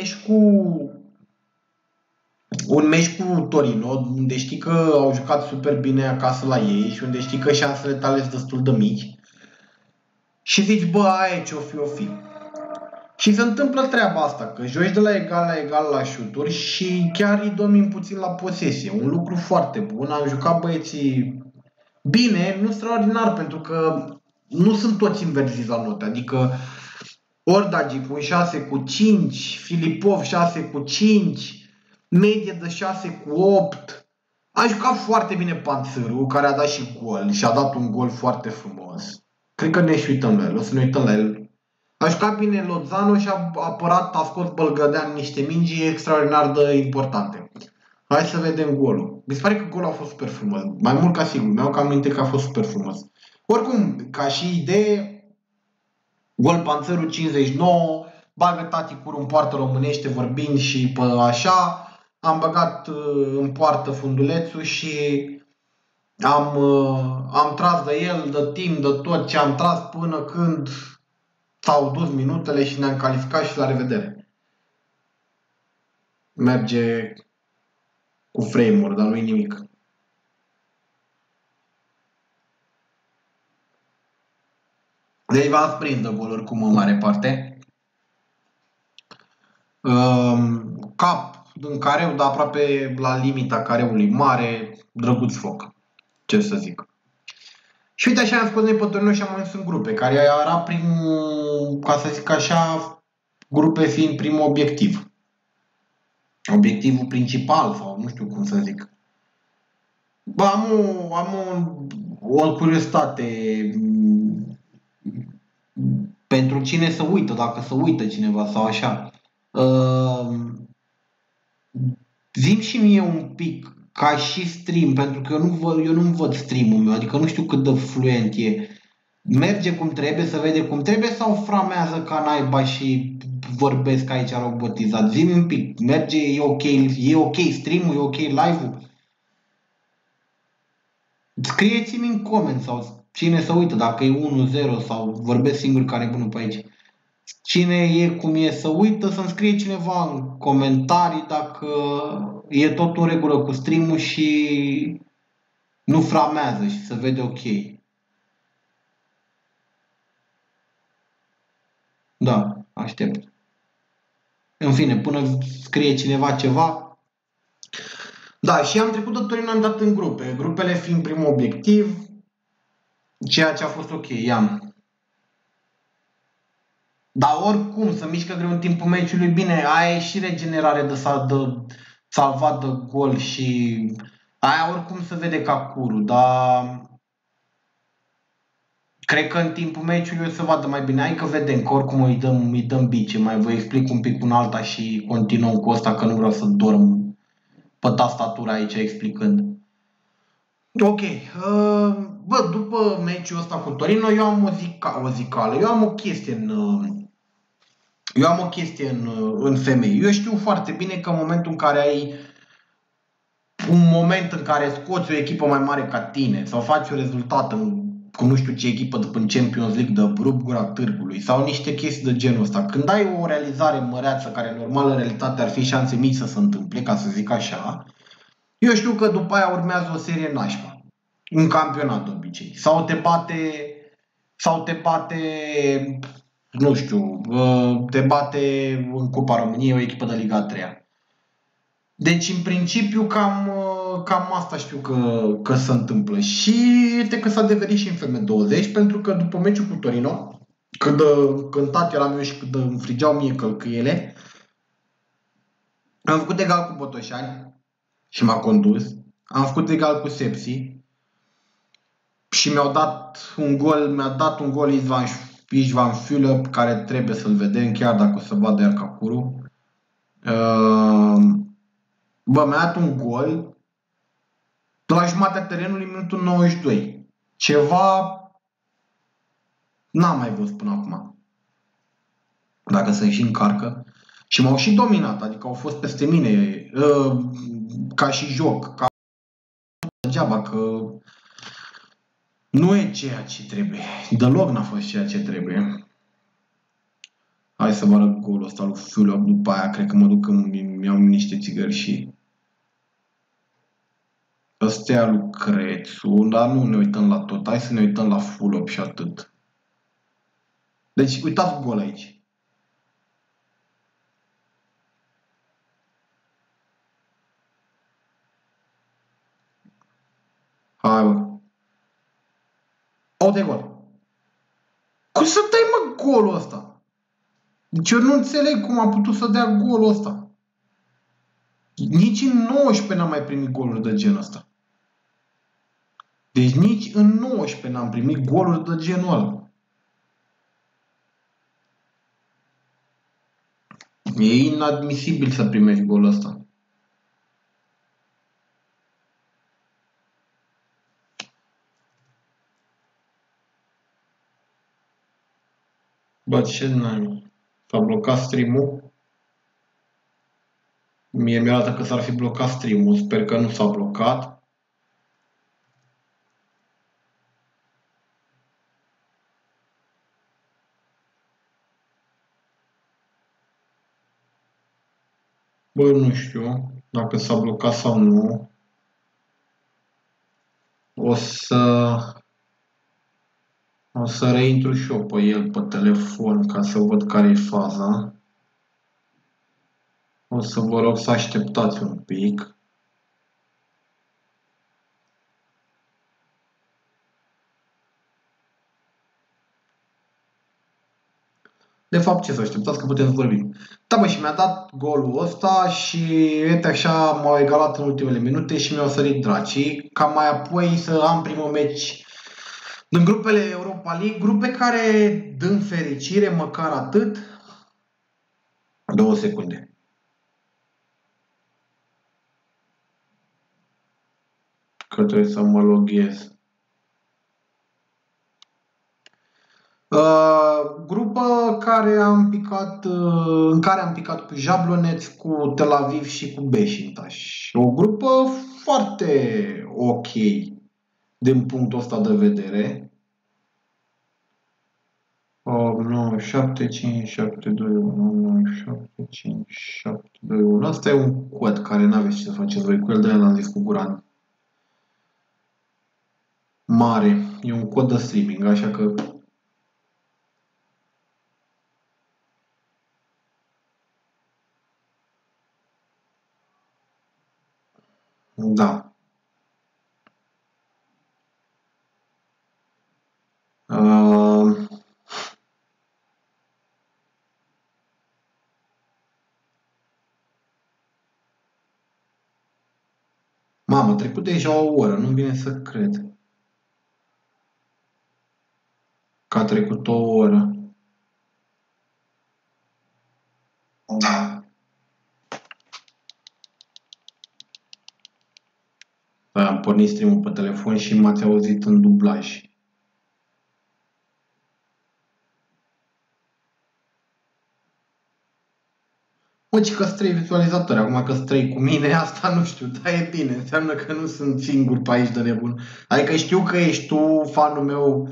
un meci cu Torino, unde știi că au jucat super bine acasă la ei și unde știi că șansele tale sunt destul de mici. Și zici, bă, aia ce-o fi. Și se întâmplă treaba asta, că joci de la egal la șuturi și chiar îi domin puțin la posesie. Un lucru foarte bun, am jucat băieții bine, nu extraordinar, pentru că nu sunt toți inverziți la note. Adică Ordagic un 6,5, Filipov 6,5, medie de 6,8. A jucat foarte bine Panțărul, care a dat și gol și a dat un gol foarte frumos. Cred că ne și uităm la el, o să ne uităm la el. A jucat bine Lozano și a apărat, a scos Bălgădean niște mingi extraordinar de importante. Hai să vedem golul. Mi se pare că golul a fost super frumos. Mai mult ca sigur, mi-au cam aminte că a fost super frumos. Oricum, ca și idee, gol Panțărul 59, bagă taticul în poartă românește vorbind și pe așa. Am băgat în poartă fundulețul și am tras de el, de timp, de tot ce am tras până când s-au dus minutele și ne-am calificat și la revedere. Merge cu frame-uri, dar nu-i nimic. Deci v-ați prins de gol oricum în mare parte. Cap în careu, dar aproape la limita careului mare, drăguț foc. Ce să zic. Și uite așa am scos noi pe Torino și am ajuns în grupe, care era primul, ca să zic așa, grupe fiind primul obiectiv. Obiectivul principal, sau nu știu cum să zic. Bă, am o curiozitate pentru cine să uită, dacă să uită cineva sau așa. Zi-mi și mie un pic, ca și stream, pentru că eu nu văd stream-ul meu, adică nu știu cât de fluent e. Merge cum trebuie, să vede cum trebuie sau framează ca naiba și vorbesc aici robotizat? Zi-mi un pic, merge, e ok stream-ul, e ok live-ul? Scrieți-mi în coment sau cine să uită, dacă e 1-0 sau vorbesc singur care e bunul pe aici. Cine e cum e să uită, să-mi scrie cineva în comentarii dacă e tot în regulă cu stream-ul și nu framează și se vede ok. Da, aștept. În fine, până scrie cineva ceva. Da, și am trecut de Torino, am dat în grupe. Grupele fiind primul obiectiv, ceea ce a fost ok, i-am. Dar oricum, să mișcă greu în timpul meciului, bine, aia e și regenerare de salvat de gol și aia oricum se vede ca curul, dar cred că în timpul meciului o să vadă mai bine. Hai că vedem, că oricum îi dăm bice, mai vă explic un pic un alta și continuăm cu asta, că nu vreau să dorm pe tastatura aici explicând. Ok, bă, după meciul ăsta cu Torino, eu am o zicală, eu am o chestie Eu am o chestie în femei. Eu știu foarte bine că în momentul în care ai un moment în care scoți o echipă mai mare ca tine sau faci un rezultat cu nu știu ce echipă după în Champions League de rup gura târgului sau niște chestii de genul ăsta, când ai o realizare măreață care normal în realitate ar fi șanse mici să se întâmple, ca să zic așa, eu știu că după aia urmează o serie nașpa, un campionat de obicei, sau te bate, nu știu, te bate în Cupa României o echipă de Liga 3. Deci, în principiu, cam asta știu că se întâmplă. Și uite că s-a adeverit și în FM20, pentru că după meciul cu Torino, când cântat eram eu și când îmi frigeau mie călcâiele, am făcut egal cu Botoșani și m-a condus. Am făcut egal cu Sepsi și mi-a dat un gol Istvan Fülöp, care trebuie să-l vedem, chiar dacă o să vadă iar Capuru. Bă, mi-a dat un gol la jumătatea terenului, minutul 92. Ceva n-am mai văzut până acum. Dacă se și încarcă. Și m-au și dominat, adică au fost peste mine, ca și joc, ca degeaba, că nu e ceea ce trebuie. Deloc n-a fost ceea ce trebuie. Hai să vă arăt golul ăsta lui Fülöp, după aia cred că mă duc îmi iau niște țigări și... Ăstea lui Crețu, dar nu ne uităm la tot, hai să ne uităm la Fülöp și atât. Deci uitați gol aici. Hai, bă. Au de gol. Cum să dai, mă, golul ăsta? Deci eu nu înțeleg cum a putut să dea golul ăsta. Nici în 19 n-am mai primit goluri de genul ăsta. Deci nici în 19 n-am primit goluri de genul ăla. E inadmisibil să primești golul ăsta. Bă, ce n-ai? S-a blocat stream-ul? Mie mi-arată că s-ar fi blocat stream-ul. Sper că nu s-a blocat. Bă, nu știu dacă s-a blocat sau nu. O să reintru și eu pe el pe telefon ca să văd care e faza. O să vă rog să așteptați un pic. De fapt, ce să așteptați, că putem să vorbim. Da, bă, și mi-a dat golul ăsta și uite așa m-au egalat în ultimele minute și mi-au sărit dracii, ca mai apoi să am primul meci în grupele Europa League, grupe care, din fericire, măcar atât, 2 secunde. Că trebuie să mă loghez. Grupă în care am picat cu Jablonec, cu Tel Aviv și cu Beşiktaş. O grupă foarte ok din punctul ăsta de vedere. 9, 7, 5, 7, 2, 1, 9, 7, 5, 7, 2, 1. Asta e un cod care n-aveți ce să faceți voi cu el, de-aia l-am zis cu gura mare. E un cod de streaming, așa că... Da. Mamă, a trecut deja o oră, nu-mi vine să cred că a trecut o oră. Da. Am pornit stream-ul pe telefon și m-ați auzit în dublaj. Mă, ci că-s 3 vizualizatori, acum că-s 3 cu mine, asta nu știu, dar e bine, înseamnă că nu sunt singur pe aici de nebun. Adică știu că ești tu fanul meu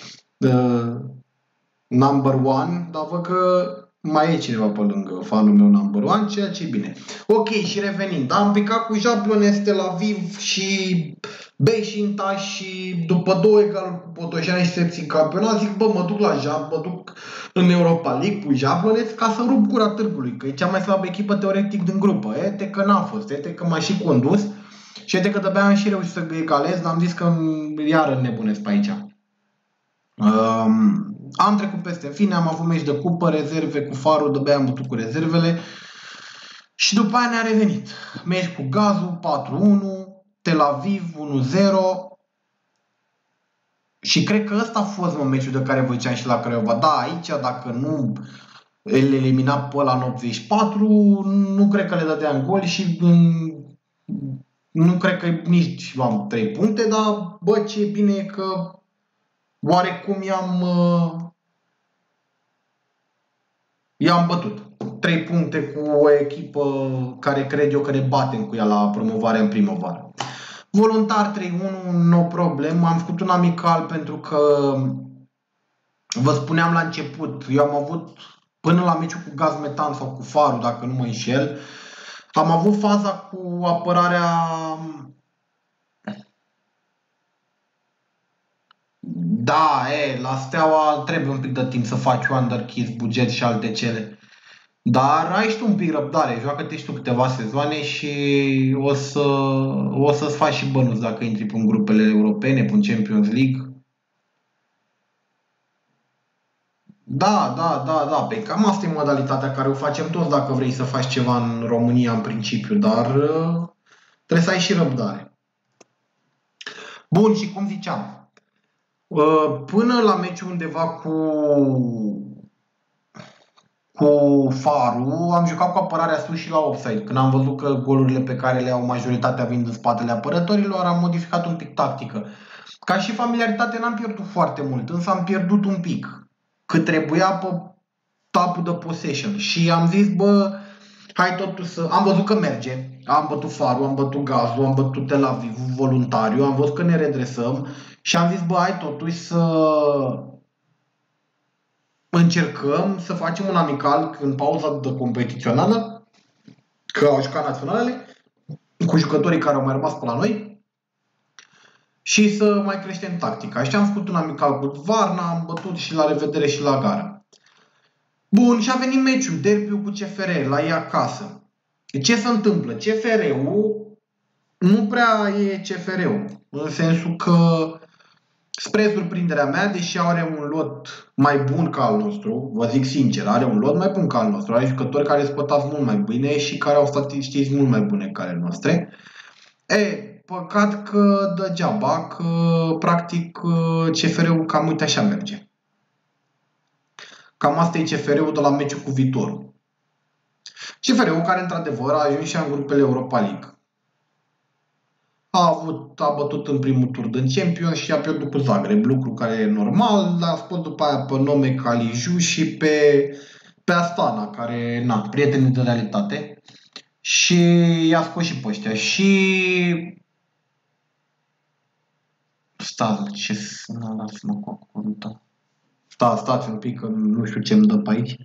number one, dar văd că mai e cineva pe lângă fanul meu number one, ceea ce e bine. Ok, și revenind, am picat cu Jablonec, Tel Aviv și Beşiktaş și după 2 egaluri cu Botoșani și Sepsi în campionat, zic, bă, mă duc la mă duc în Europa League cu Jablonec ca să rup gura târgului, că e cea mai slabă echipă teoretic din grupă. Ete că n-a fost, ete că m-a și condus și ete că de-abia am și reușit să egalez, dar am zis că iară nebunesc pe aici. Am trecut peste, în fine, am avut meci de cupă, rezerve cu Farul, de-abia am bătut cu rezervele și după aia ne-a revenit. Meci cu Gazul 4-1, Tel Aviv 1-0 și cred că ăsta a fost meciul de care vă ziceam și la Craiova. Da, aici dacă nu îl elimina pe ăla în 84, nu cred că le dădeam gol și nu cred că nici luam 3 puncte, dar bă, ce e bine e că oarecum i-am bătut. 3 puncte cu o echipă care cred eu că ne batem cu ea la promovarea în primăvară. Voluntar 3-1, no problem. Am făcut un amical pentru că vă spuneam la început, eu am avut până la meciul cu Gaz Metan sau cu Farul, dacă nu mă înșel, am avut faza cu apărarea. Da, la Steaua trebuie un pic de timp să faci Wonderkids, buget și alte cele. Dar ai și tu un pic răbdare, joacă-te și tu câteva sezoane și o să-ți faci și bănuți dacă intri pe grupele europene, pe Champions League. Da, pe cam asta e modalitatea care o facem toți dacă vrei să faci ceva în România în principiu, dar trebuie să ai și răbdare. Bun, și cum ziceam, până la meciul undeva cu Farul, am jucat cu apărarea sus și la offside. Când am văzut că golurile pe care le au majoritatea vin în spatele apărătorilor, am modificat un pic tactică. Ca și familiaritate n-am pierdut foarte mult, însă am pierdut un pic. Cât trebuia pe tapul de possession. Și am zis, bă, hai totuși să... Am văzut că merge. Am bătut Farul, am bătut Gazul, am bătut Tel Aviv, Voluntariu, am văzut că ne redresăm și am zis, bă, hai totuși să încercăm să facem un amical în pauza de competițională, că au jucat naționalele, cu jucătorii care au mai rămas pe la noi și să mai creștem tactica. Și am făcut un amical cu Varna, am bătut și la revedere și la gară. Bun, și a venit meciul, derbiul cu CFR, la ei acasă. Ce se întâmplă? CFR-ul nu prea e CFR-ul, în sensul că, spre surprinderea mea, deși are un lot mai bun ca al nostru, vă zic sincer, are un lot mai bun ca al nostru, are jucători care spătați mult mai bine și care au statistici mult mai bune ca ale noastre. Păcat că degeaba, că practic CFR-ul cam uite așa merge. Cam asta e CFR-ul de la meciul cu Viitorul. CFR-ul care într-adevăr a ajuns și în grupele Europa League. A bătut în primul tur din Champions și a pierdut cu Zagreb, lucru care e normal, dar a scos după aia pe Nome Caliju și pe Astana, care, prieteni de realitate. Și i-a scos și pe ăștia. Și... ce sună, lasă-mă cu acolo. Stați un pic, că nu știu ce îmi dă pe aici.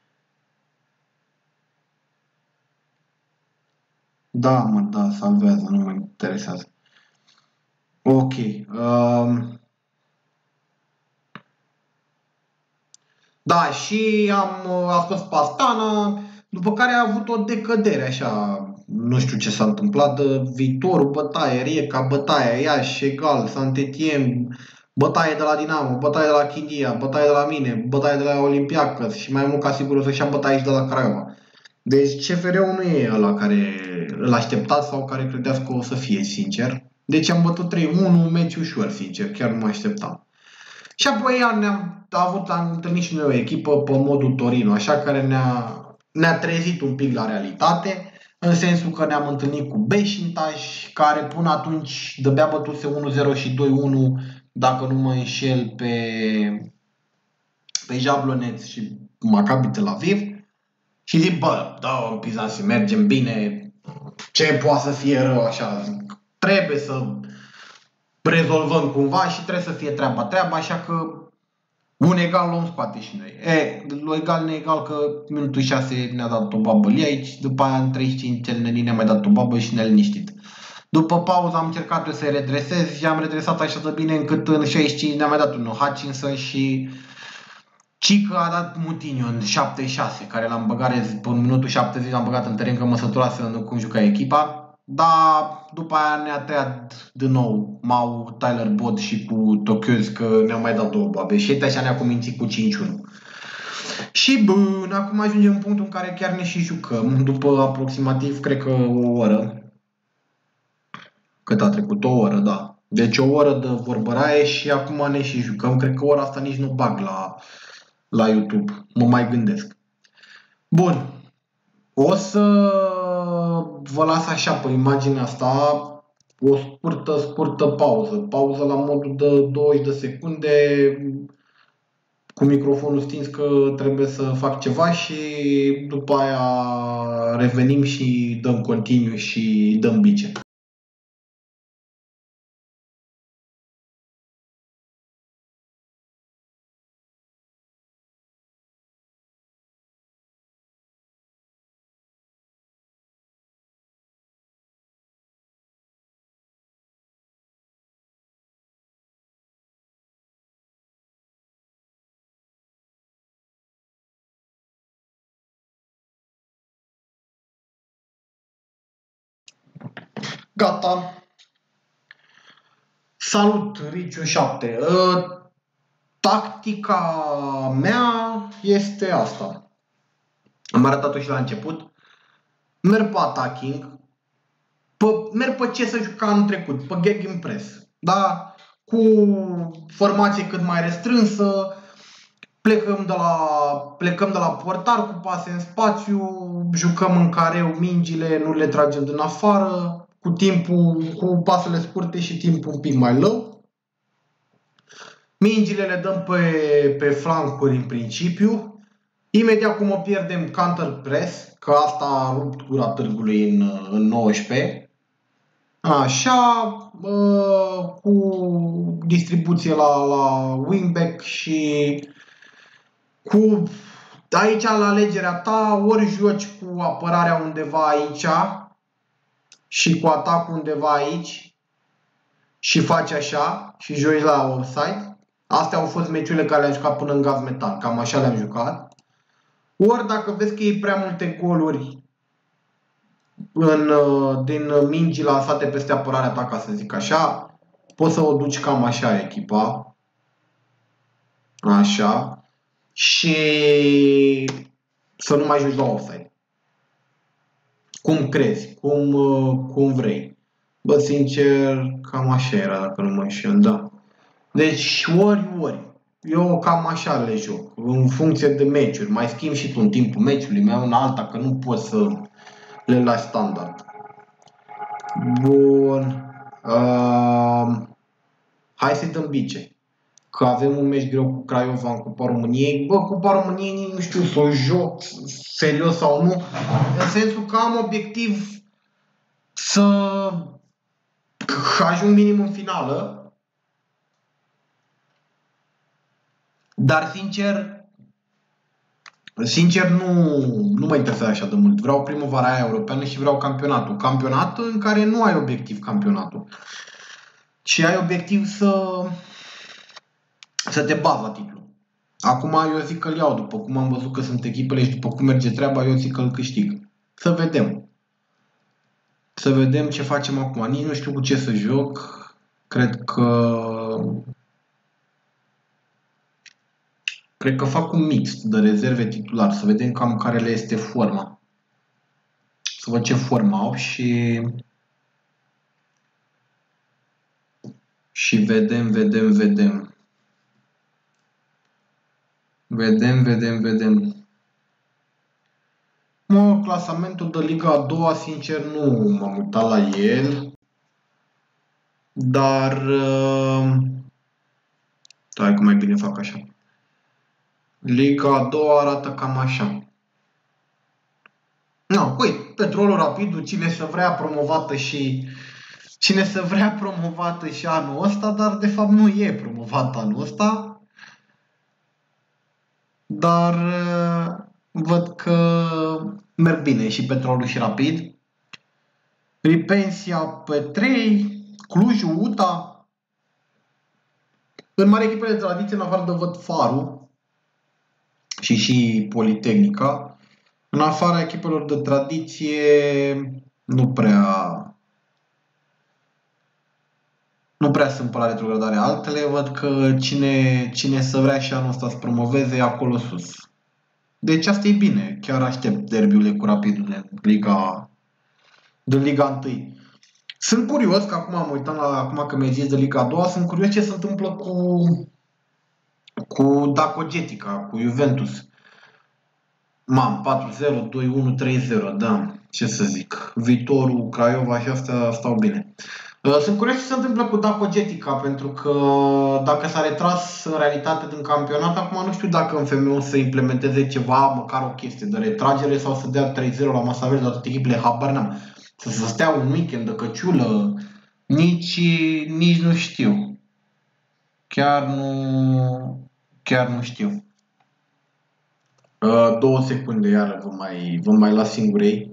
Da, salvează, nu mă interesează. Ok. Da, și a scos pe Astana, după care a avut o decădere așa, nu știu ce s-a întâmplat, de Viitorul, bătaie, Rijeka, bătaie, Iași, egal, Saint-Étienne, bătaie de la Dinamo, bătaie de la Chindia, bătaie de la mine, bătaie de la Olympiacos și mai mult ca sigur o să-și ia bătaie și de la Craiova. Deci CFR-ul nu e ăla care îl așteptați sau care credeți că o să fie, sincer. Deci am bătut 3-1, un meci ușor, sincer, chiar nu mă așteptam. Și apoi am întâlnit și noi o echipă pe modul Torino, așa care ne-a trezit un pic la realitate, în sensul că ne-am întâlnit cu Beşiktaş, care până atunci de-abia bătuse 1-0 și 2-1, dacă nu mă înșel, pe Jablonec și Maccabi Tel Aviv. Și zic, bă, da, în pizda să mergem bine, ce poate să fie rău așa, zic, trebuie să rezolvăm cumva și trebuie să fie treaba, așa că un egal luăm spate și noi. Lui egal neegal că minutul 6 ne-a dat o babă aici, după aia în 35 el ne-a mai dat o babă și ne-a liniștit. După pauză am încercat eu să-i redresez și am redresat așa de bine încât în 65 ne-a mai dat un Hutchinson și Cică a dat Mutinho în 76, care l-am băgat în minutul 70, l-am băgat în teren că mă săturase în cum juca echipa. Dar după aia ne-a tăiat din nou Mau, Tyler Bod și cu Tokyoz că ne-au mai dat două babe și așa ne-a cumințit cu 5-1. Și bun, acum ajungem în punctul în care chiar ne și jucăm, după aproximativ, cred că o oră. Cât a trecut? O oră, da. Deci o oră de vorbăraie și acum ne și jucăm. Cred că ora asta nici nu bag la YouTube. Mă mai gândesc. Bun. O să vă las așa pe imaginea asta o scurtă pauză. Pauză la modul de 20 de secunde cu microfonul stins că trebuie să fac ceva și după aia revenim și dăm continuu și dăm bice. Gata. Salut, Riciu 7. Tactica mea este asta. Am arătat-o și la început. Merg pe attacking. Merg pe ce să juca în trecut, pe gegenpress. Da? Cu formație cât mai restrânsă. Plecăm de la portar cu pase în spațiu, jucăm în careu mingile, nu le tragem din afară, cu pasele scurte și timpul un pic mai lău. Mingile le dăm pe flancuri în principiu. Imediat cum o pierdem counter press, că asta a rupt gura târgului în 19. Așa, cu distribuție la wingback și aici la alegerea ta, ori joci cu apărarea undeva aici și cu atacul undeva aici și faci așa și joci la offside. Astea au fost meciurile care le-am jucat până în gaz metal, cam așa le-am jucat. Ori dacă vezi că e prea multe goluri din mingi lansate peste apărarea ta, ca să zic așa, poți să o duci cam așa echipa. Așa. Și să nu mai joci la offside. Cum crezi, cum vrei. Bă, sincer, cam așa era, dacă nu mă înșel, da. Deci, ori. Eu cam așa le joc, în funcție de meciuri. Mai schimb și tu în timpul meciului meu în alta, că nu poți să le lași standard. Bun. Hai să-i dăm bice. Că avem un meci greu cu Craiova în Cupa României. Bă, Cupa României nu știu să o joc serios sau nu. În sensul că am obiectiv să ajung minim în finală. Dar sincer nu mă interesează așa de mult. Vreau primăvara aia europeană și vreau campionatul. Campionatul în care nu ai obiectiv campionatul. Și ai obiectiv să te bazi la titlu. Acum eu zic că îl iau, după cum am văzut că sunt echipele și după cum merge treaba, eu zic că îl câștig. Să vedem. Să vedem ce facem acum. Nici nu știu cu ce să joc. Cred că fac un mix de rezerve titular, să vedem cam care le este forma. Să văd ce formă au și vedem. Clasamentul de Liga a doua, sincer, nu m-am uitat la el. Dar hai că mai bine fac așa. Liga a doua arată cam așa. No, uite, Petrolul Rapidul, cine să vrea promovată și anul ăsta, dar de fapt nu e promovat anul ăsta, dar văd că merg bine și Petrolul și Rapid. Ripensia pe 3, Clujul, UTA. În mari echipele de tradiție, în afară de văd Farul și Politehnica. În afara echipelor de tradiție nu prea sunt pe la retrogradare altele. Văd că cine să vrea și anul ăsta să promoveze e acolo sus. Deci asta e bine. Chiar aștept derbiurile cu Rapidul de Liga 1. Sunt curios, că acum am uitat acum că mi-ai zis de Liga 2, sunt curios ce se întâmplă cu Dacogetica, cu Juventus. 4-0, 2-1, 3-0, da, ce să zic. Viitorul, Craiova și astea stau bine. Sunt curios ce se întâmplă cu Dacogetica, pentru că dacă s-a retras în realitate din campionat, acum nu știu dacă în FMU o să implementeze ceva, măcar o chestie de retragere sau să dea 3-0 la masa verde la toate echipele, habar n-am. Să stea un weekend de căciulă, nici nu știu. Chiar nu știu. 2 secunde, iară vă mai las singurei.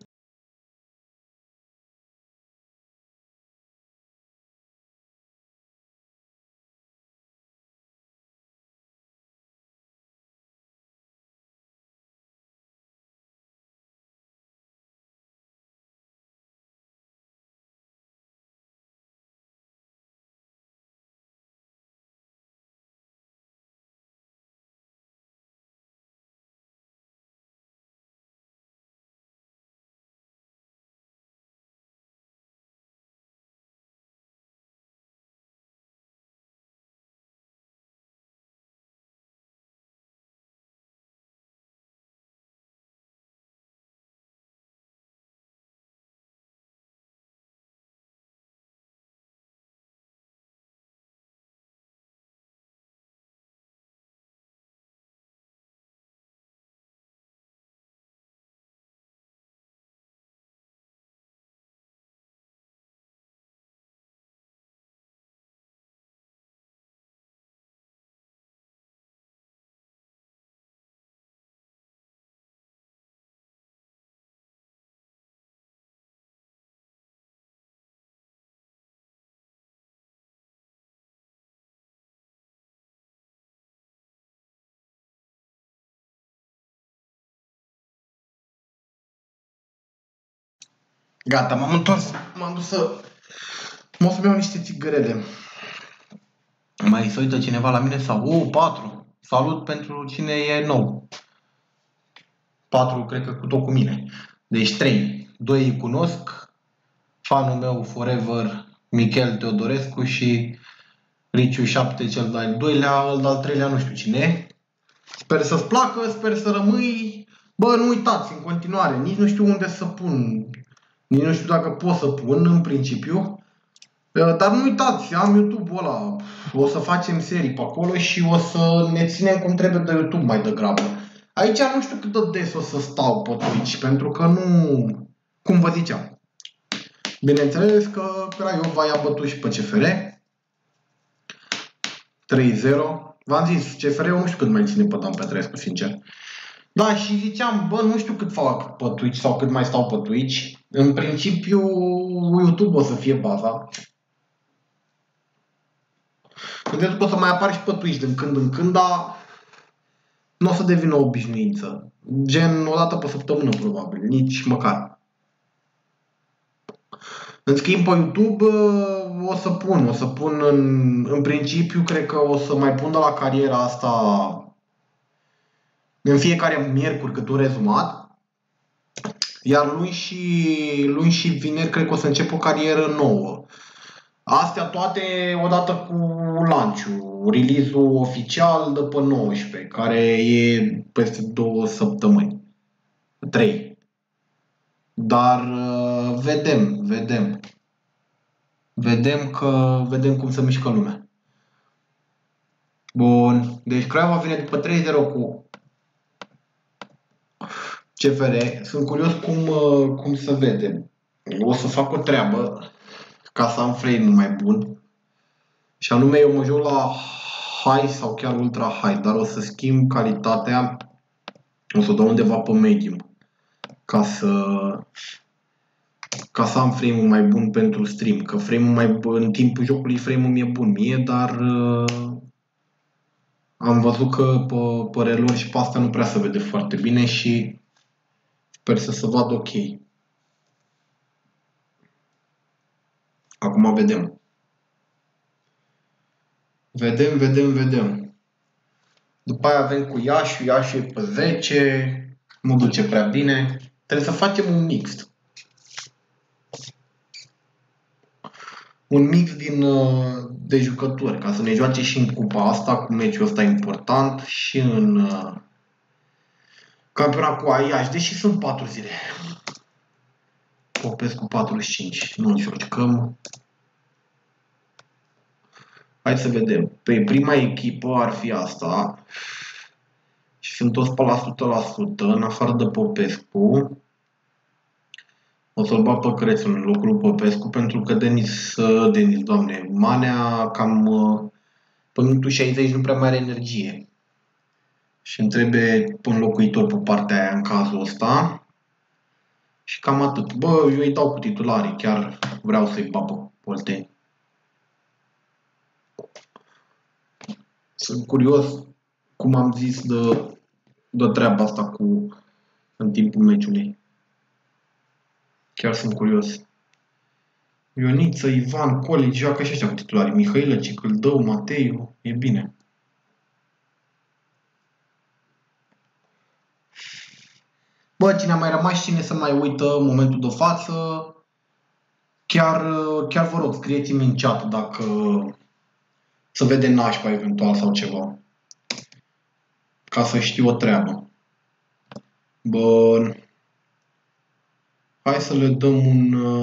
Gata, m-am întors, m-am dus mă să-mi iau niște țigărele. Mai se uită cineva la mine sau? 4. Salut pentru cine e nou. 4, cred că tot cu mine. Deci 3. 2 îi cunosc. Fanul meu forever, Michel Teodorescu, și Riciu 7, cel de-al doilea, îl de-al treilea nu știu cine e. Sper să-ți placă, sper să rămâi. Bă, nu uitați, în continuare, nici nu știu unde să pun. Nici nu știu dacă pot să pun, în principiu. Dar nu uitați, am YouTube-ul ăla. O să facem serii pe acolo și o să ne ținem cum trebuie de YouTube mai degrabă. Aici nu știu cât de des o să stau pe Twitch, pentru că nu... Cum vă ziceam. Bineînțeles că Craiova i-a bătut și pe CFR. 3-0. V-am zis, CFR-ul nu știu cât mai ține pe Dan Petrescu, sincer. Da, și ziceam, bă, nu știu cât fac pe Twitch sau cât mai stau pe Twitch. În principiu, YouTube o să fie baza. Pentru că o să mai apar și pe Twitch din când în când, dar nu o să devină o obișnuință. Gen, o dată pe săptămână, probabil, nici măcar. În schimb, pe YouTube o să pun în principiu, cred că o să mai pun de la cariera asta în fiecare miercuri cât un rezumat. Iar luni și vineri cred că o să încep o carieră nouă. Astea toate odată cu launch-ul, release-ul oficial de pe 19, care e peste 2 săptămâni. 3. Dar vedem. Vedem cum se mișcă lumea. Bun. Deci Craiova vine după 3-0 cu CFR. Sunt curios cum se vede. O să fac o treabă ca să am frame mai bun. Și anume eu mă joc la high sau chiar ultra high, dar o să schimb calitatea, o să o dau undeva pe medium ca să am frame-ul mai bun pentru stream, că frame-ul mai bun, în timpul jocului frame-ul mi-e bun mie, dar am văzut că pe relori și pe asta nu prea se vede foarte bine și sper să se vadă ok. Acum vedem. Vedem. După aia avem cu Iașu e pe 10, nu duce prea bine. Trebuie să facem un mix. Un mix de jucători, ca să ne joace și în cupa asta, cu meciul ăsta important, și în campionat cu Iași, deși sunt 4 zile. Popescu 45, nu încercăm. Hai să vedem. Pe prima echipă ar fi asta. Și sunt toți pe la 100%, în afară de Popescu. O să-l bag pe Crețu în locul lui Popescu, pentru că Denis, doamne, Manea cam pe minutul 60 nu prea mai are energie. Și îmi trebuie un locuitor pe partea aia în cazul ăsta. Și cam atât. Bă, eu îi dau cu titularii, chiar vreau să-i bag pe Polteni. Sunt curios, cum am zis, de treaba asta în timpul meciului. Chiar sunt curios. Ioniță, Ivan, Colici, joacă și ăștia cu titularii. Mihailă, Cicâldău, Mateiu, e bine. Bă, cine a mai rămas, cine să mai uită în momentul de față, chiar vă rog, scrieți-mi în chat dacă să vede nașpa eventual sau ceva. Ca să știu o treabă. Bun. Hai să le dăm un